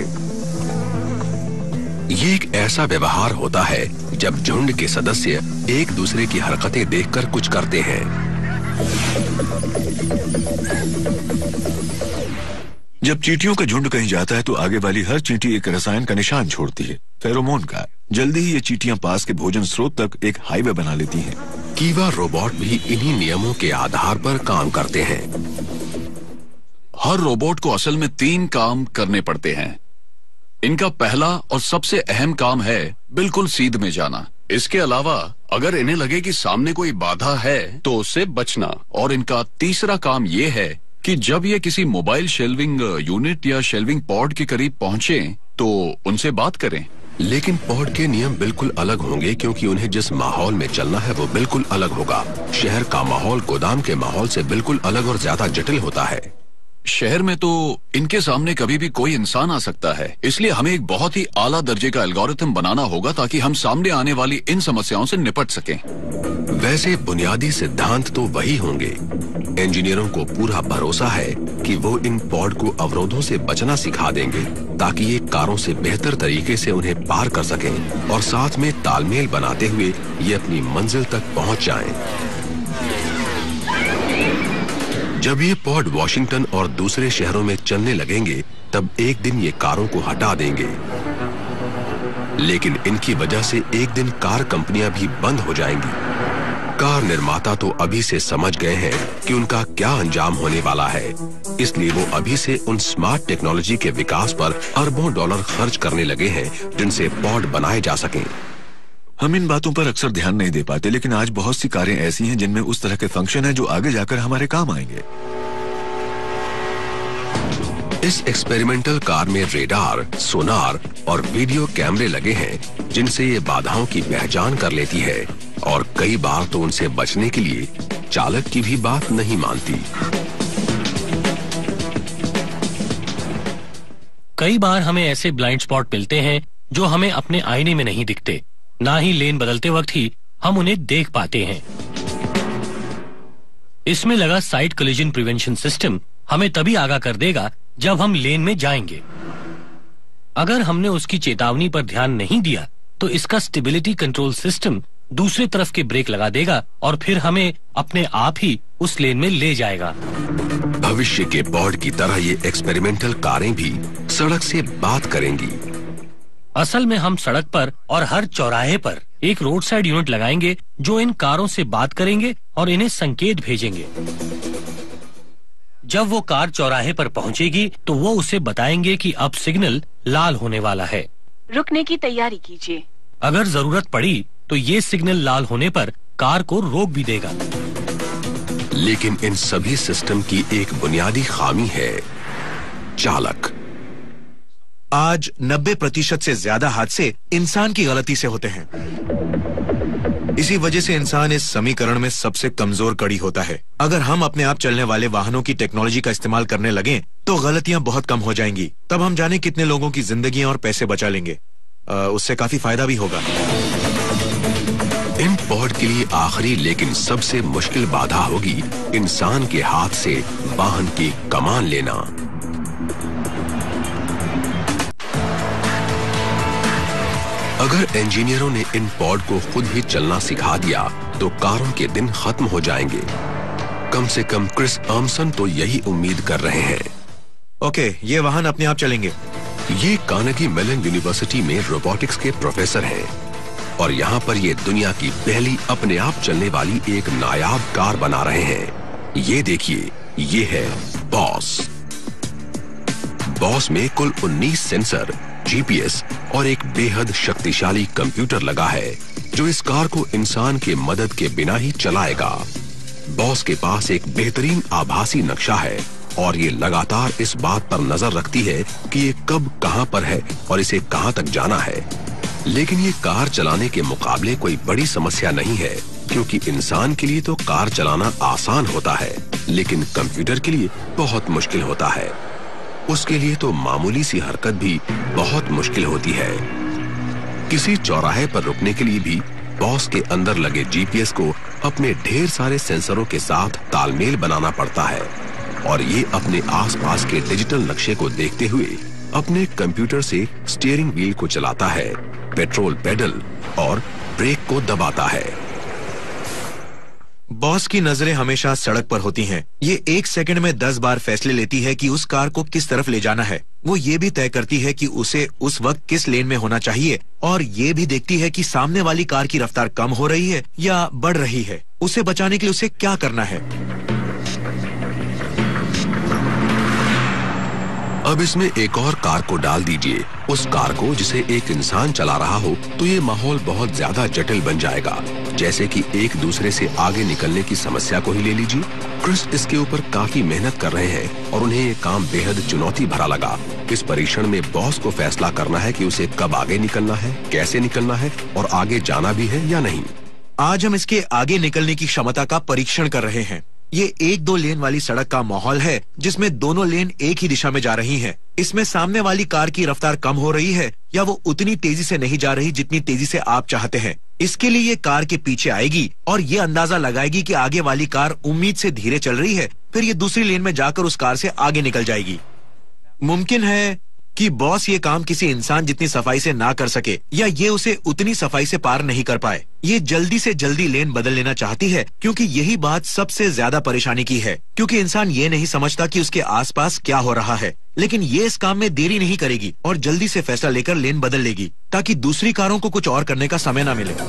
ये एक ऐसा व्यवहार होता है जब झुंड के सदस्य एक दूसरे की हरकतें देखकर कुछ करते हैं। जब चींटियों का झुंड कहीं जाता है तो आगे वाली हर चींटी एक रसायन का निशान छोड़ती है, फेरोमोन का। जल्दी ही ये चींटियां पास के भोजन स्रोत तक एक हाईवे बना लेती हैं। कीवा रोबोट भी इन्हीं नियमों के आधार पर काम करते हैं। हर रोबोट को असल में तीन काम करने पड़ते हैं। इनका पहला और सबसे अहम काम है बिल्कुल सीध में जाना। इसके अलावा अगर इन्हें लगे कि सामने कोई बाधा है तो उससे बचना। और इनका तीसरा काम ये है कि जब ये किसी मोबाइल शेल्विंग यूनिट या शेल्विंग पॉड के करीब पहुंचे तो उनसे बात करें। लेकिन पॉड के नियम बिल्कुल अलग होंगे, क्योंकि उन्हें जिस माहौल में चलना है वो बिल्कुल अलग होगा। शहर का माहौल गोदाम के माहौल से बिल्कुल अलग और ज्यादा जटिल होता है। शहर में तो इनके सामने कभी भी कोई इंसान आ सकता है, इसलिए हमें एक बहुत ही आला दर्जे का एल्गोरिथम बनाना होगा ताकि हम सामने आने वाली इन समस्याओं से निपट सकें। वैसे बुनियादी सिद्धांत तो वही होंगे। इंजीनियरों को पूरा भरोसा है कि वो इन पॉड को अवरोधों से बचना सिखा देंगे ताकि ये कारों से बेहतर तरीके से उन्हें पार कर सकें और साथ में तालमेल बनाते हुए ये अपनी मंजिल तक पहुंच जाएं। जब ये पॉड वॉशिंगटन और दूसरे शहरों में चलने लगेंगे तब एक दिन ये कारों को हटा देंगे। लेकिन इनकी वजह से एक दिन कार कंपनियां भी बंद हो जाएंगी। कार निर्माता तो अभी से समझ गए हैं कि उनका क्या अंजाम होने वाला है, इसलिए वो अभी से उन स्मार्ट टेक्नोलॉजी के विकास पर अरबों डॉलर खर्च करने लगे हैं जिनसे पॉड बनाए जा सकें। हम इन बातों पर अक्सर ध्यान नहीं दे पाते, लेकिन आज बहुत सी कारें ऐसी हैं जिनमें उस तरह के फंक्शन हैं जो आगे जाकर हमारे काम आएंगे। इस एक्सपेरिमेंटल कार में रेडार, सोनार और वीडियो कैमरे लगे हैं जिनसे ये बाधाओं की पहचान कर लेती है, और कई बार तो उनसे बचने के लिए चालक की भी बात नहीं मानती। कई बार हमें ऐसे ब्लाइंड स्पॉट मिलते हैं जो हमें अपने आईने में नहीं दिखते, ना ही लेन बदलते वक्त ही हम उन्हें देख पाते हैं। इसमें लगा साइड कोलिजन प्रिवेंशन सिस्टम हमें तभी आगाह कर देगा जब हम लेन में जाएंगे। अगर हमने उसकी चेतावनी पर ध्यान नहीं दिया तो इसका स्टेबिलिटी कंट्रोल सिस्टम दूसरी तरफ के ब्रेक लगा देगा और फिर हमें अपने आप ही उस लेन में ले जाएगा। भविष्य के पॉड की तरह ये एक्सपेरिमेंटल कारें भी सड़क से बात करेंगी। असल में हम सड़क पर और हर चौराहे पर एक रोड साइड यूनिट लगाएंगे जो इन कारों से बात करेंगे और इन्हें संकेत भेजेंगे। जब वो कार चौराहे पर पहुंचेगी तो वो उसे बताएंगे कि अब सिग्नल लाल होने वाला है, रुकने की तैयारी कीजिए। अगर जरूरत पड़ी तो ये सिग्नल लाल होने पर कार को रोक भी देगा। लेकिन इन सभी सिस्टम की एक बुनियादी खामी है, चालक। आज नब्बे प्रतिशत से ज्यादा हादसे इंसान की गलती से होते हैं। इसी वजह से इंसान इस समीकरण में सबसे कमजोर कड़ी होता है। अगर हम अपने आप चलने वाले वाहनों की टेक्नोलॉजी का इस्तेमाल करने लगें तो गलतियां बहुत कम हो जाएंगी। तब हम जाने कितने लोगों की जिंदगियां और पैसे बचा लेंगे। आ, उससे काफी फायदा भी होगा। इन पॉड के लिए आखिरी लेकिन सबसे मुश्किल बाधा होगी इंसान के हाथ से वाहन की कमान लेना। अगर इंजीनियरों ने इन पॉड को खुद ही चलना सिखा दिया तो कारों के दिन खत्म हो जाएंगे। कम से कम क्रिस आर्मसन तो यही उम्मीद कर रहे हैं। ओके, ये वाहन अपने आप चलेंगे। ये कार्नेगी मेलन यूनिवर्सिटी में रोबोटिक्स के प्रोफेसर हैं और यहाँ पर ये दुनिया की पहली अपने आप चलने वाली एक नायाब कार बना रहे हैं। ये देखिए, ये है बॉस। बॉस में कुल उन्नीस सेंसर, जीपीएस और एक बेहद शक्तिशाली कंप्यूटर लगा है जो इस कार को इंसान के मदद के बिना ही चलाएगा। बॉस के पास एक बेहतरीन आभासी नक्शा है और ये लगातार इस बात पर नजर रखती है कि ये कब कहां पर है और इसे कहां तक जाना है। लेकिन ये कार चलाने के मुकाबले कोई बड़ी समस्या नहीं है, क्योंकि इंसान के लिए तो कार चलाना आसान होता है लेकिन कंप्यूटर के लिए बहुत मुश्किल होता है। उसके लिए तो मामूली सी हरकत भी बहुत मुश्किल होती है। किसी चौराहे पर रुकने के लिए भी बॉस के अंदर लगे जीपीएस को अपने ढेर सारे सेंसरों के साथ तालमेल बनाना पड़ता है और ये अपने आसपास के डिजिटल नक्शे को देखते हुए अपने कंप्यूटर से स्टीयरिंग व्हील को चलाता है, पेट्रोल पेडल और ब्रेक को दबाता है। बॉस की नजरें हमेशा सड़क पर होती हैं। ये एक सेकंड में दस बार फैसले लेती है कि उस कार को किस तरफ ले जाना है। वो ये भी तय करती है कि उसे उस वक्त किस लेन में होना चाहिए और ये भी देखती है कि सामने वाली कार की रफ्तार कम हो रही है या बढ़ रही है। उसे बचाने के लिए उसे क्या करना है। अब इसमें एक और कार को डाल दीजिए, उस कार को जिसे एक इंसान चला रहा हो, तो ये माहौल बहुत ज्यादा जटिल बन जाएगा। जैसे कि एक दूसरे से आगे निकलने की समस्या को ही ले लीजिए। क्रिस इसके ऊपर काफी मेहनत कर रहे हैं और उन्हें ये काम बेहद चुनौती भरा लगा। इस परीक्षण में बॉस को फैसला करना है कि उसे कब आगे निकलना है, कैसे निकलना है और आगे जाना भी है या नहीं। आज हम इसके आगे निकलने की क्षमता का परीक्षण कर रहे हैं। ये एक दो लेन वाली सड़क का माहौल है जिसमें दोनों लेन एक ही दिशा में जा रही हैं। इसमें सामने वाली कार की रफ्तार कम हो रही है या वो उतनी तेजी से नहीं जा रही जितनी तेजी से आप चाहते हैं। इसके लिए ये कार के पीछे आएगी और ये अंदाजा लगाएगी कि आगे वाली कार उम्मीद से धीरे चल रही है। फिर ये दूसरी लेन में जाकर उस कार से आगे निकल जाएगी। मुमकिन है कि बॉस ये काम किसी इंसान जितनी सफाई से ना कर सके या ये उसे उतनी सफाई से पार नहीं कर पाए। ये जल्दी से जल्दी लेन बदल लेना चाहती है क्योंकि यही बात सबसे ज्यादा परेशानी की है, क्योंकि इंसान ये नहीं समझता कि उसके आसपास क्या हो रहा है। लेकिन ये इस काम में देरी नहीं करेगी और जल्दी से फैसला लेकर लेन बदल लेगी ताकि दूसरी कारों को कुछ और करने का समय न मिले।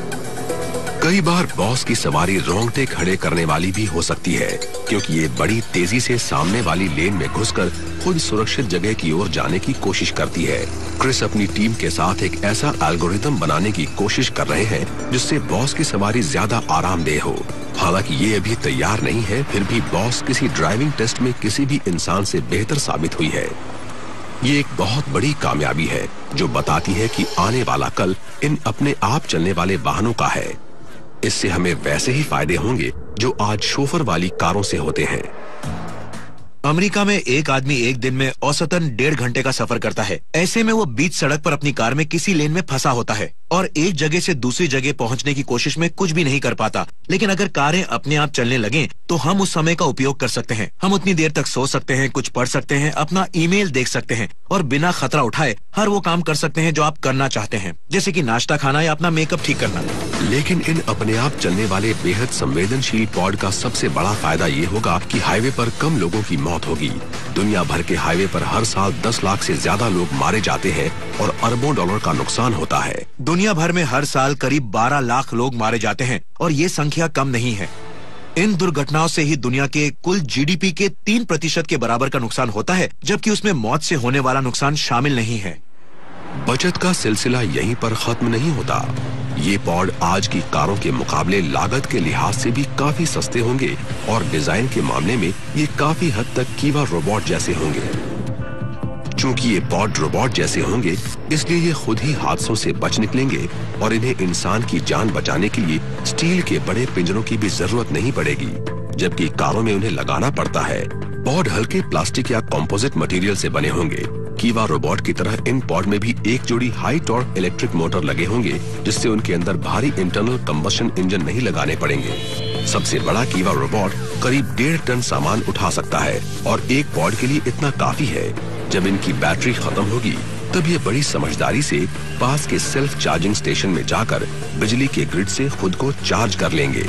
कई बार बॉस की सवारी रोंगटे खड़े करने वाली भी हो सकती है, क्योंकि ये बड़ी तेजी से सामने वाली लेन में घुसकर खुद सुरक्षित जगह की ओर जाने की कोशिश करती है। क्रिस अपनी टीम के साथ एक ऐसा एल्गोरिथम बनाने की कोशिश कर रहे हैं जिससे बॉस की सवारी ज्यादा आरामदेह हो। हालांकि ये अभी तैयार नहीं है, फिर भी बॉस किसी ड्राइविंग टेस्ट में किसी भी इंसान से बेहतर साबित हुई है। ये एक बहुत बड़ी कामयाबी है जो बताती है कि आने वाला कल इन अपने आप चलने वाले वाहनों का है। इससे हमें वैसे ही फायदे होंगे जो आज शोफर वाली कारों से होते हैं। अमेरिका में एक आदमी एक दिन में औसतन डेढ़ घंटे का सफर करता है। ऐसे में वो बीच सड़क पर अपनी कार में किसी लेन में फंसा होता है और एक जगह से दूसरी जगह पहुंचने की कोशिश में कुछ भी नहीं कर पाता। लेकिन अगर कारें अपने आप चलने लगें तो हम उस समय का उपयोग कर सकते हैं। हम उतनी देर तक सो सकते हैं, कुछ पढ़ सकते हैं, अपना ईमेल देख सकते हैं और बिना खतरा उठाए हर वो काम कर सकते हैं जो आप करना चाहते हैं, जैसे कि नाश्ता खाना या अपना मेकअप ठीक करना। लेकिन इन अपने आप चलने वाले बेहद संवेदनशील पॉड का सबसे बड़ा फायदा ये होगा कि हाईवे पर कम लोगों की मौत होगी। दुनिया भर के हाईवे पर हर साल दस लाख से ज्यादा लोग मारे जाते हैं और अरबों डॉलर का नुकसान होता है। दुनिया भर में हर साल करीब बारह लाख लोग मारे जाते हैं और ये संख्या कम नहीं है। इन दुर्घटनाओं से ही दुनिया के कुल जीडीपी के तीन प्रतिशत के बराबर का नुकसान होता है, जबकि उसमें मौत से होने वाला नुकसान शामिल नहीं है। बचत का सिलसिला यहीं पर खत्म नहीं होता। ये पॉड आज की कारों के मुकाबले लागत के लिहाज से भी काफी सस्ते होंगे और डिजाइन के मामले में ये काफी हद तक कीवा रोबोट जैसे होंगे। चूंकि ये पॉड रोबोट जैसे होंगे, इसलिए ये खुद ही हादसों से बच निकलेंगे और इन्हें इंसान की जान बचाने के लिए स्टील के बड़े पिंजरों की भी जरूरत नहीं पड़ेगी, जबकि कारों में उन्हें लगाना पड़ता है। पॉड हल्के प्लास्टिक या कंपोजिट मटेरियल से बने होंगे। कीवा रोबोट की तरह इन पॉड में भी एक जोड़ी हाई टॉर्क इलेक्ट्रिक मोटर लगे होंगे, जिससे उनके अंदर भारी इंटरनल कंबशन इंजन नहीं लगाने पड़ेंगे। सबसे बड़ा कीवा रोबोट करीब डेढ़ टन सामान उठा सकता है और एक पॉड के लिए इतना काफी है। जब इनकी बैटरी खत्म होगी, तब ये बड़ी समझदारी से पास के सेल्फ चार्जिंग स्टेशन में जाकर बिजली के ग्रिड से खुद को चार्ज कर लेंगे।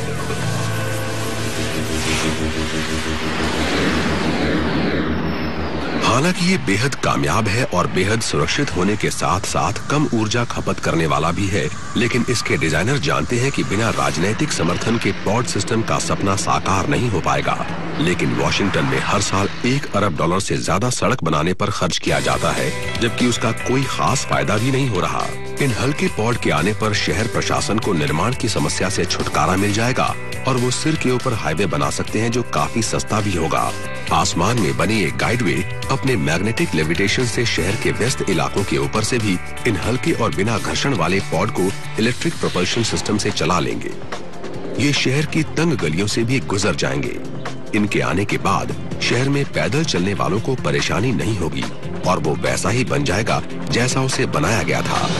हालांकि ये बेहद कामयाब है और बेहद सुरक्षित होने के साथ साथ कम ऊर्जा खपत करने वाला भी है, लेकिन इसके डिजाइनर जानते हैं कि बिना राजनीतिक समर्थन के पॉड सिस्टम का सपना साकार नहीं हो पाएगा। लेकिन वॉशिंगटन में हर साल एक अरब डॉलर से ज्यादा सड़क बनाने पर खर्च किया जाता है, जबकि उसका कोई खास फायदा भी नहीं हो रहा। इन हल्के पॉड के आने पर शहर प्रशासन को निर्माण की समस्या से छुटकारा मिल जाएगा और वो सिर के ऊपर हाईवे बना सकते हैं, जो काफी सस्ता भी होगा। आसमान में बनी एक गाइडवे अपने मैग्नेटिक लेविटेशन से शहर के व्यस्त इलाकों के ऊपर से भी इन हल्के और बिना घर्षण वाले पॉड को इलेक्ट्रिक प्रोपल्शन सिस्टम से चला लेंगे। ये शहर की तंग गलियों से भी गुजर जाएंगे। इनके आने के बाद शहर में पैदल चलने वालों को परेशानी नहीं होगी और वो वैसा ही बन जाएगा जैसा उसे बनाया गया था।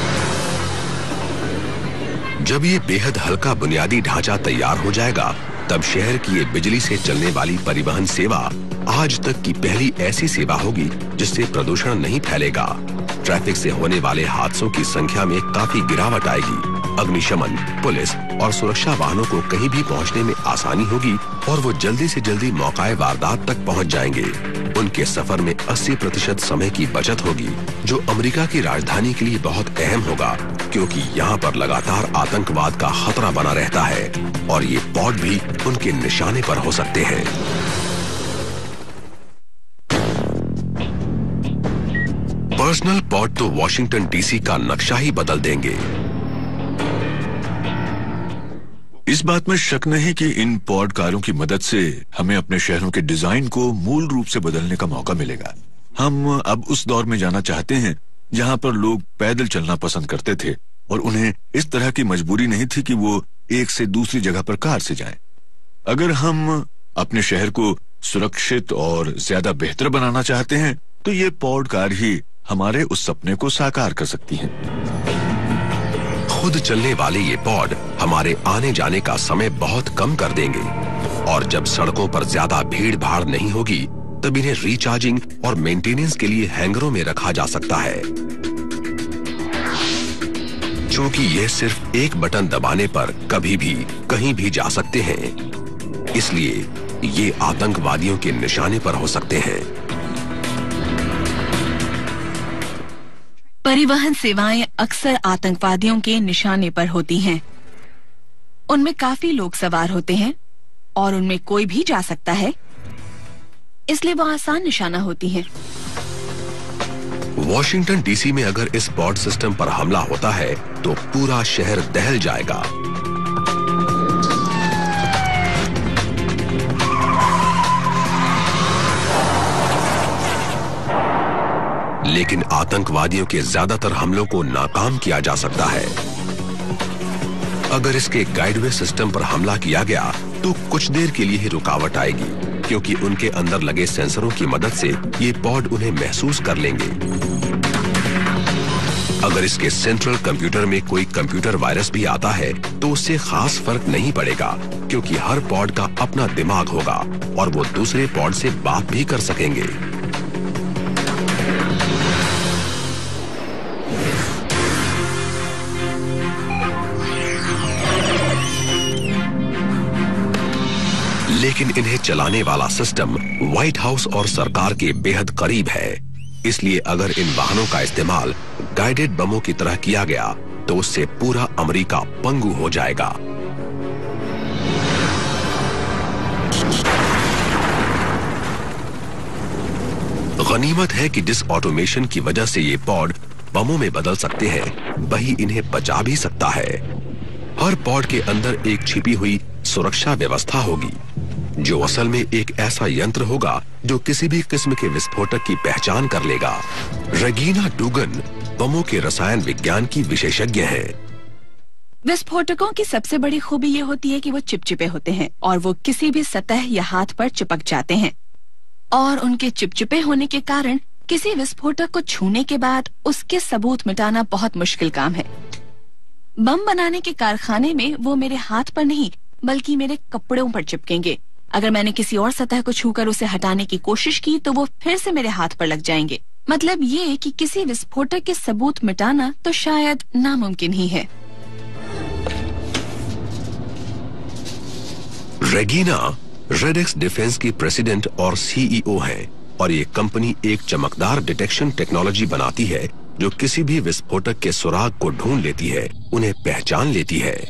जब ये बेहद हल्का बुनियादी ढांचा तैयार हो जाएगा, तब शहर की ये बिजली से चलने वाली परिवहन सेवा आज तक की पहली ऐसी सेवा होगी जिससे प्रदूषण नहीं फैलेगा। ट्रैफिक से होने वाले हादसों की संख्या में काफी गिरावट आएगी। अग्निशमन, पुलिस और सुरक्षा वाहनों को कहीं भी पहुंचने में आसानी होगी और वो जल्दी से जल्दी मौकाए वारदात तक पहुंच जाएंगे। उनके सफर में अस्सी प्रतिशत समय की बचत होगी, जो अमेरिका की राजधानी के लिए बहुत अहम होगा, क्योंकि यहाँ पर लगातार आतंकवाद का खतरा बना रहता है और ये पॉड भी उनके निशाने पर हो सकते हैं। पर्सनल पॉड तो वॉशिंगटन डीसी का नक्शा ही बदल देंगे। इस बात में शक नहीं कि इन पॉड कारों की मदद से हमें अपने शहरों के डिजाइन को मूल रूप से बदलने का मौका मिलेगा। हम अब उस दौर में जाना चाहते हैं जहां पर लोग पैदल चलना पसंद करते थे और उन्हें इस तरह की मजबूरी नहीं थी कि वो एक से दूसरी जगह पर कार से जाएं। अगर हम अपने शहर को सुरक्षित और ज्यादा बेहतर बनाना चाहते हैं, तो ये पॉड कार ही हमारे उस सपने को साकार कर सकती हैं। खुद चलने वाले ये पॉड हमारे आने जाने का समय बहुत कम कर देंगे और जब सड़कों पर ज्यादा भीड़ भाड़ नहीं होगी, तब इन्हें रिचार्जिंग और मेंटेनेंस के लिए हैंगरों में रखा जा सकता है। चूंकि ये सिर्फ एक बटन दबाने पर कभी भी कहीं भी जा सकते हैं, इसलिए ये आतंकवादियों के निशाने पर हो सकते हैं। परिवहन सेवाएं अक्सर आतंकवादियों के निशाने पर होती हैं। उनमें काफी लोग सवार होते हैं और उनमें कोई भी जा सकता है, इसलिए वो आसान निशाना होती हैं। वॉशिंगटन डीसी में अगर इस पॉड सिस्टम पर हमला होता है तो पूरा शहर दहल जाएगा। लेकिन आतंकवादियों के ज्यादातर हमलों को नाकाम किया जा सकता है। अगर इसके गाइडवे सिस्टम पर हमला किया गया तो कुछ देर के लिए ही रुकावट आएगी, क्योंकि उनके अंदर लगे सेंसरों की मदद से ये पॉड उन्हें महसूस कर लेंगे। अगर इसके सेंट्रल कंप्यूटर में कोई कंप्यूटर वायरस भी आता है तो उससे खास फर्क नहीं पड़ेगा, क्योंकि हर पॉड का अपना दिमाग होगा और वो दूसरे पॉड से बात भी कर सकेंगे। लेकिन इन्हें चलाने वाला सिस्टम व्हाइट हाउस और सरकार के बेहद करीब है, इसलिए अगर इन वाहनों का इस्तेमाल गाइडेड बमों की तरह किया गया तो उससे पूरा अमेरिका पंगु हो जाएगा। गनीमत है कि जिस ऑटोमेशन की वजह से ये पॉड बमों में बदल सकते हैं, वही इन्हें बचा भी सकता है। हर पॉड के अंदर एक छिपी हुई सुरक्षा व्यवस्था होगी, जो असल में एक ऐसा यंत्र होगा जो किसी भी किस्म के विस्फोटक की पहचान कर लेगा। रेगिना डुगन बमों के रसायन विज्ञान की विशेषज्ञ है। विस्फोटकों की सबसे बड़ी खूबी ये होती है कि वो चिपचिपे होते हैं और वो किसी भी सतह या हाथ पर चिपक जाते हैं, और उनके चिपचिपे होने के कारण किसी विस्फोटक को छूने के बाद उसके सबूत मिटाना बहुत मुश्किल काम है। बम बनाने के कारखाने में वो मेरे हाथ पर नहीं बल्कि मेरे कपड़ों पर चिपकेंगे। अगर मैंने किसी और सतह को छूकर उसे हटाने की कोशिश की तो वो फिर से मेरे हाथ पर लग जाएंगे। मतलब ये कि किसी विस्फोटक के सबूत मिटाना तो शायद नामुमकिन ही है। रेगिना रेडेक्स डिफेंस की प्रेसिडेंट और सीईओ है, और ये कंपनी एक चमकदार डिटेक्शन टेक्नोलॉजी बनाती है जो किसी भी विस्फोटक के सुराग को ढूंढ लेती है, उन्हें पहचान लेती है।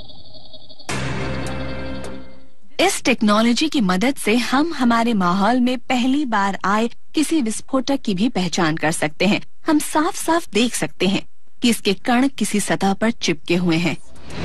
इस टेक्नोलॉजी की मदद से हम हमारे माहौल में पहली बार आए किसी विस्फोटक की भी पहचान कर सकते हैं। हम साफ साफ देख सकते हैं कि इसके कण किसी सतह पर चिपके हुए हैं।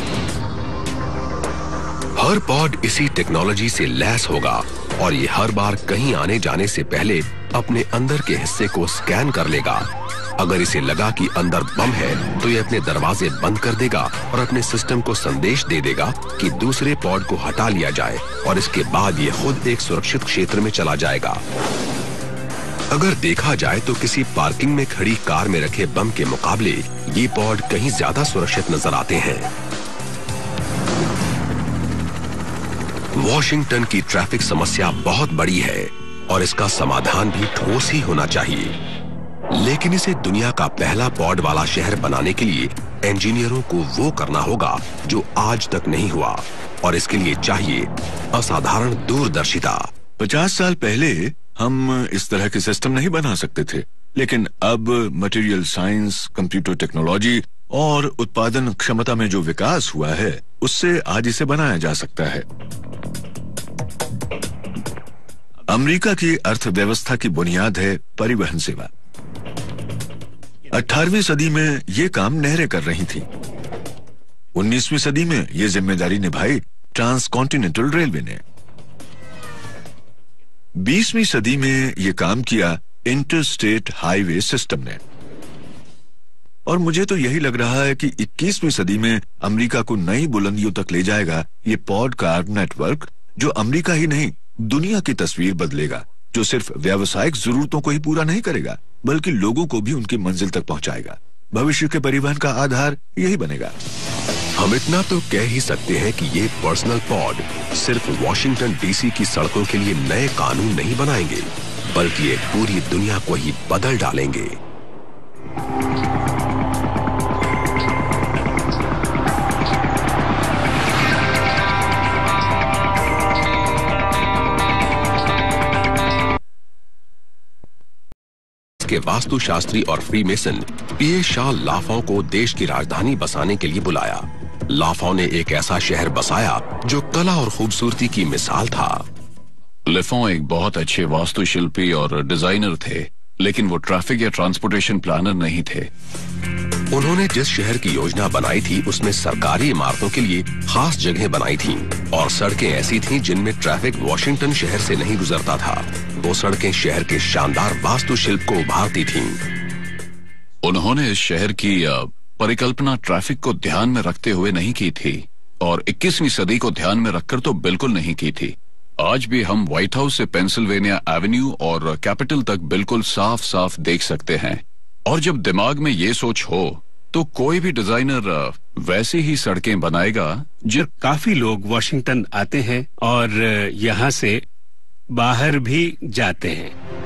हर पॉड इसी टेक्नोलॉजी से लैस होगा, और ये हर बार कहीं आने जाने से पहले अपने अंदर के हिस्से को स्कैन कर लेगा। अगर इसे लगा कि अंदर बम है तो ये अपने दरवाजे बंद कर देगा और अपने सिस्टम को संदेश दे देगा कि दूसरे पॉड को हटा लिया जाए, और इसके बाद ये खुद एक सुरक्षित क्षेत्र में चला जाएगा। अगर देखा जाए तो किसी पार्किंग में खड़ी कार में रखे बम के मुकाबले ये पॉड कहीं ज्यादा सुरक्षित नजर आते हैं। वॉशिंगटन की ट्रैफिक समस्या बहुत बड़ी है और इसका समाधान भी ठोस ही होना चाहिए, लेकिन इसे दुनिया का पहला पॉड वाला शहर बनाने के लिए इंजीनियरों को वो करना होगा जो आज तक नहीं हुआ, और इसके लिए चाहिए असाधारण दूरदर्शिता। पचास साल पहले हम इस तरह के सिस्टम नहीं बना सकते थे, लेकिन अब मटेरियल साइंस, कंप्यूटर टेक्नोलॉजी और उत्पादन क्षमता में जो विकास हुआ है उससे आज इसे बनाया जा सकता है। अमेरिका की अर्थव्यवस्था की बुनियाद है परिवहन सेवा। अठारहवीं सदी में ये काम नहरें कर रही थी। उन्नीसवीं सदी में ये जिम्मेदारी निभाई ट्रांसकॉन्टिनेंटल रेलवे ने। बीसवीं सदी में ये काम किया इंटरस्टेट हाईवे सिस्टम ने। और मुझे तो यही लग रहा है कि इक्कीसवीं सदी में अमेरिका को नई बुलंदियों तक ले जाएगा ये पॉड कार नेटवर्क, जो अमेरिका ही नहीं दुनिया की तस्वीर बदलेगा, जो सिर्फ व्यावसायिक जरूरतों को ही पूरा नहीं करेगा बल्कि लोगों को भी उनकी मंजिल तक पहुंचाएगा। भविष्य के परिवहन का आधार यही बनेगा। हम इतना तो कह ही सकते हैं कि ये पर्सनल पॉड सिर्फ वॉशिंगटन डीसी की सड़कों के लिए नए कानून नहीं बनाएंगे, बल्कि ये पूरी दुनिया को ही बदल डालेंगे। के वास्तुशास्त्री और फ्रीमेसन पीए शाह लाफाओं को देश की राजधानी बसाने के लिए बुलाया। लाफाओं ने एक ऐसा शहर बसाया जो कला और खूबसूरती की मिसाल था। लिफॉ एक बहुत अच्छे वास्तुशिल्पी और डिजाइनर थे, लेकिन वो ट्रैफिक या ट्रांसपोर्टेशन प्लानर नहीं थे। उन्होंने जिस शहर की योजना बनाई थी उसमें सरकारी इमारतों के लिए खास जगह बनाई थी, और सड़कें ऐसी थीं जिनमें ट्रैफिक वॉशिंगटन शहर से नहीं गुजरता था। वो सड़कें शहर के शानदार वास्तुशिल्प को उभारती थीं। उन्होंने इस शहर की परिकल्पना ट्रैफिक को ध्यान में रखते हुए नहीं की थी, और इक्कीसवीं सदी को ध्यान में रखकर तो बिल्कुल नहीं की थी। आज भी हम व्हाइट हाउस से पेंसिल्वेनिया एवेन्यू और कैपिटल तक बिल्कुल साफ साफ देख सकते हैं। और जब दिमाग में ये सोच हो तो कोई भी डिजाइनर वैसी ही सड़कें बनाएगा। जो काफी लोग वॉशिंगटन आते हैं और यहाँ से बाहर भी जाते हैं।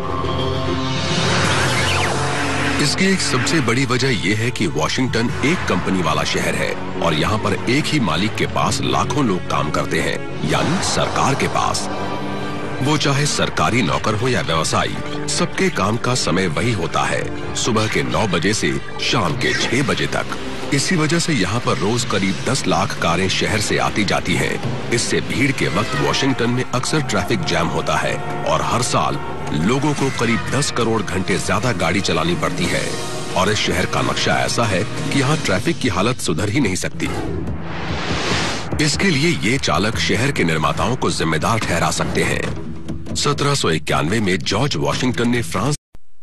इसकी एक सबसे बड़ी वजह यह है कि वॉशिंगटन एक कंपनी वाला शहर है, और यहाँ पर एक ही मालिक के पास लाखों लोग काम करते हैं, यानी सरकार के पास। वो चाहे सरकारी नौकर हो या व्यवसायी, सबके काम का समय वही होता है, सुबह के नौ बजे से शाम के छह बजे तक। इसी वजह से यहाँ पर रोज करीब दस लाख कारें शहर से आती जाती हैं। इससे भीड़ के वक्त वॉशिंगटन में अक्सर ट्रैफिक जैम होता है और हर साल लोगों को करीब दस करोड़ घंटे ज्यादा गाड़ी चलानी पड़ती है। और इस शहर का नक्शा ऐसा है कि यहाँ ट्रैफिक की हालत सुधर ही नहीं सकती। इसके लिए ये चालक शहर के निर्माताओं को जिम्मेदार ठहरा सकते हैं। सत्रह सौ इक्यानवे में जॉर्ज वॉशिंगटन ने फ्रांस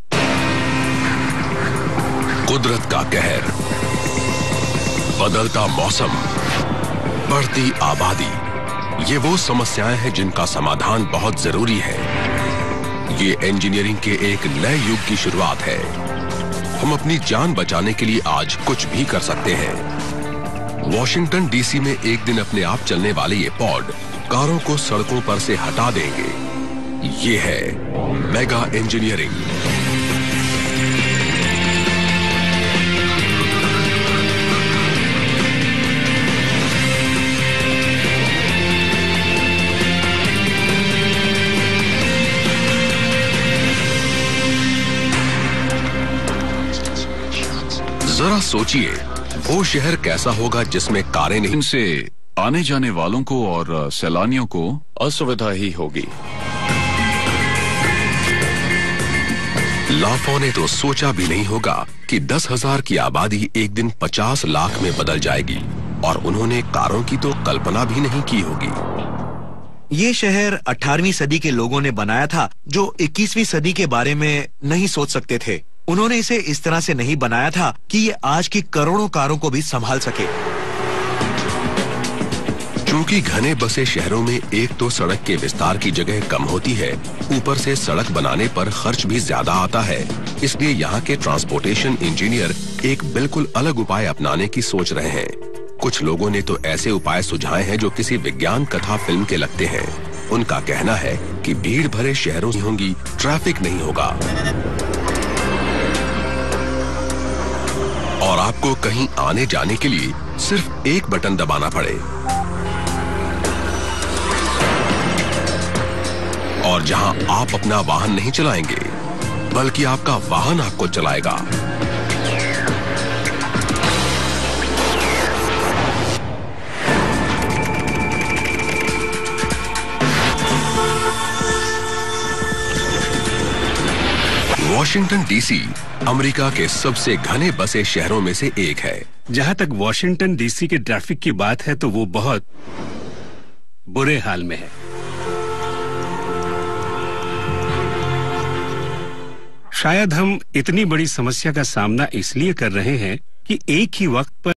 कुदरत का कहर, बदलता मौसम, बढ़ती आबादी, ये वो समस्याएं हैं जिनका समाधान बहुत जरूरी है। ये इंजीनियरिंग के एक नए युग की शुरुआत है। हम अपनी जान बचाने के लिए आज कुछ भी कर सकते हैं। वॉशिंगटन डीसी में एक दिन अपने आप चलने वाले ये पॉड कारों को सड़कों पर से हटा देंगे। ये है मेगा इंजीनियरिंग। जरा सोचिए, वो शहर कैसा होगा जिसमें कारें नहीं। इनसे आने जाने वालों को और सैलानियों को असुविधा ही होगी। लाफों ने तो सोचा भी नहीं होगा कि दस हजार की आबादी एक दिन पचास लाख में बदल जाएगी, और उन्होंने कारों की तो कल्पना भी नहीं की होगी। ये शहर अठारहवीं सदी के लोगों ने बनाया था जो इक्कीसवीं सदी के बारे में नहीं सोच सकते थे। उन्होंने इसे इस तरह से नहीं बनाया था कि ये आज की करोड़ों कारों को भी संभाल सके। क्योंकि घने बसे शहरों में एक तो सड़क के विस्तार की जगह कम होती है, ऊपर से सड़क बनाने पर खर्च भी ज्यादा आता है। इसलिए यहाँ के ट्रांसपोर्टेशन इंजीनियर एक बिल्कुल अलग उपाय अपनाने की सोच रहे हैं। कुछ लोगों ने तो ऐसे उपाय सुझाए हैं जो किसी विज्ञान कथा फिल्म के लगते हैं। उनका कहना है कि भीड़ भरे शहरों में होंगी, ट्रैफिक नहीं होगा और आपको कहीं आने जाने के लिए सिर्फ एक बटन दबाना पड़े, और जहां आप अपना वाहन नहीं चलाएंगे बल्कि आपका वाहन आपको चलाएगा। वॉशिंगटन डीसी अमेरिका के सबसे घने बसे शहरों में से एक है। जहां तक वॉशिंगटन डीसी के ट्रैफिक की बात है तो वो बहुत बुरे हाल में है। शायद हम इतनी बड़ी समस्या का सामना इसलिए कर रहे हैं कि एक ही वक्त पर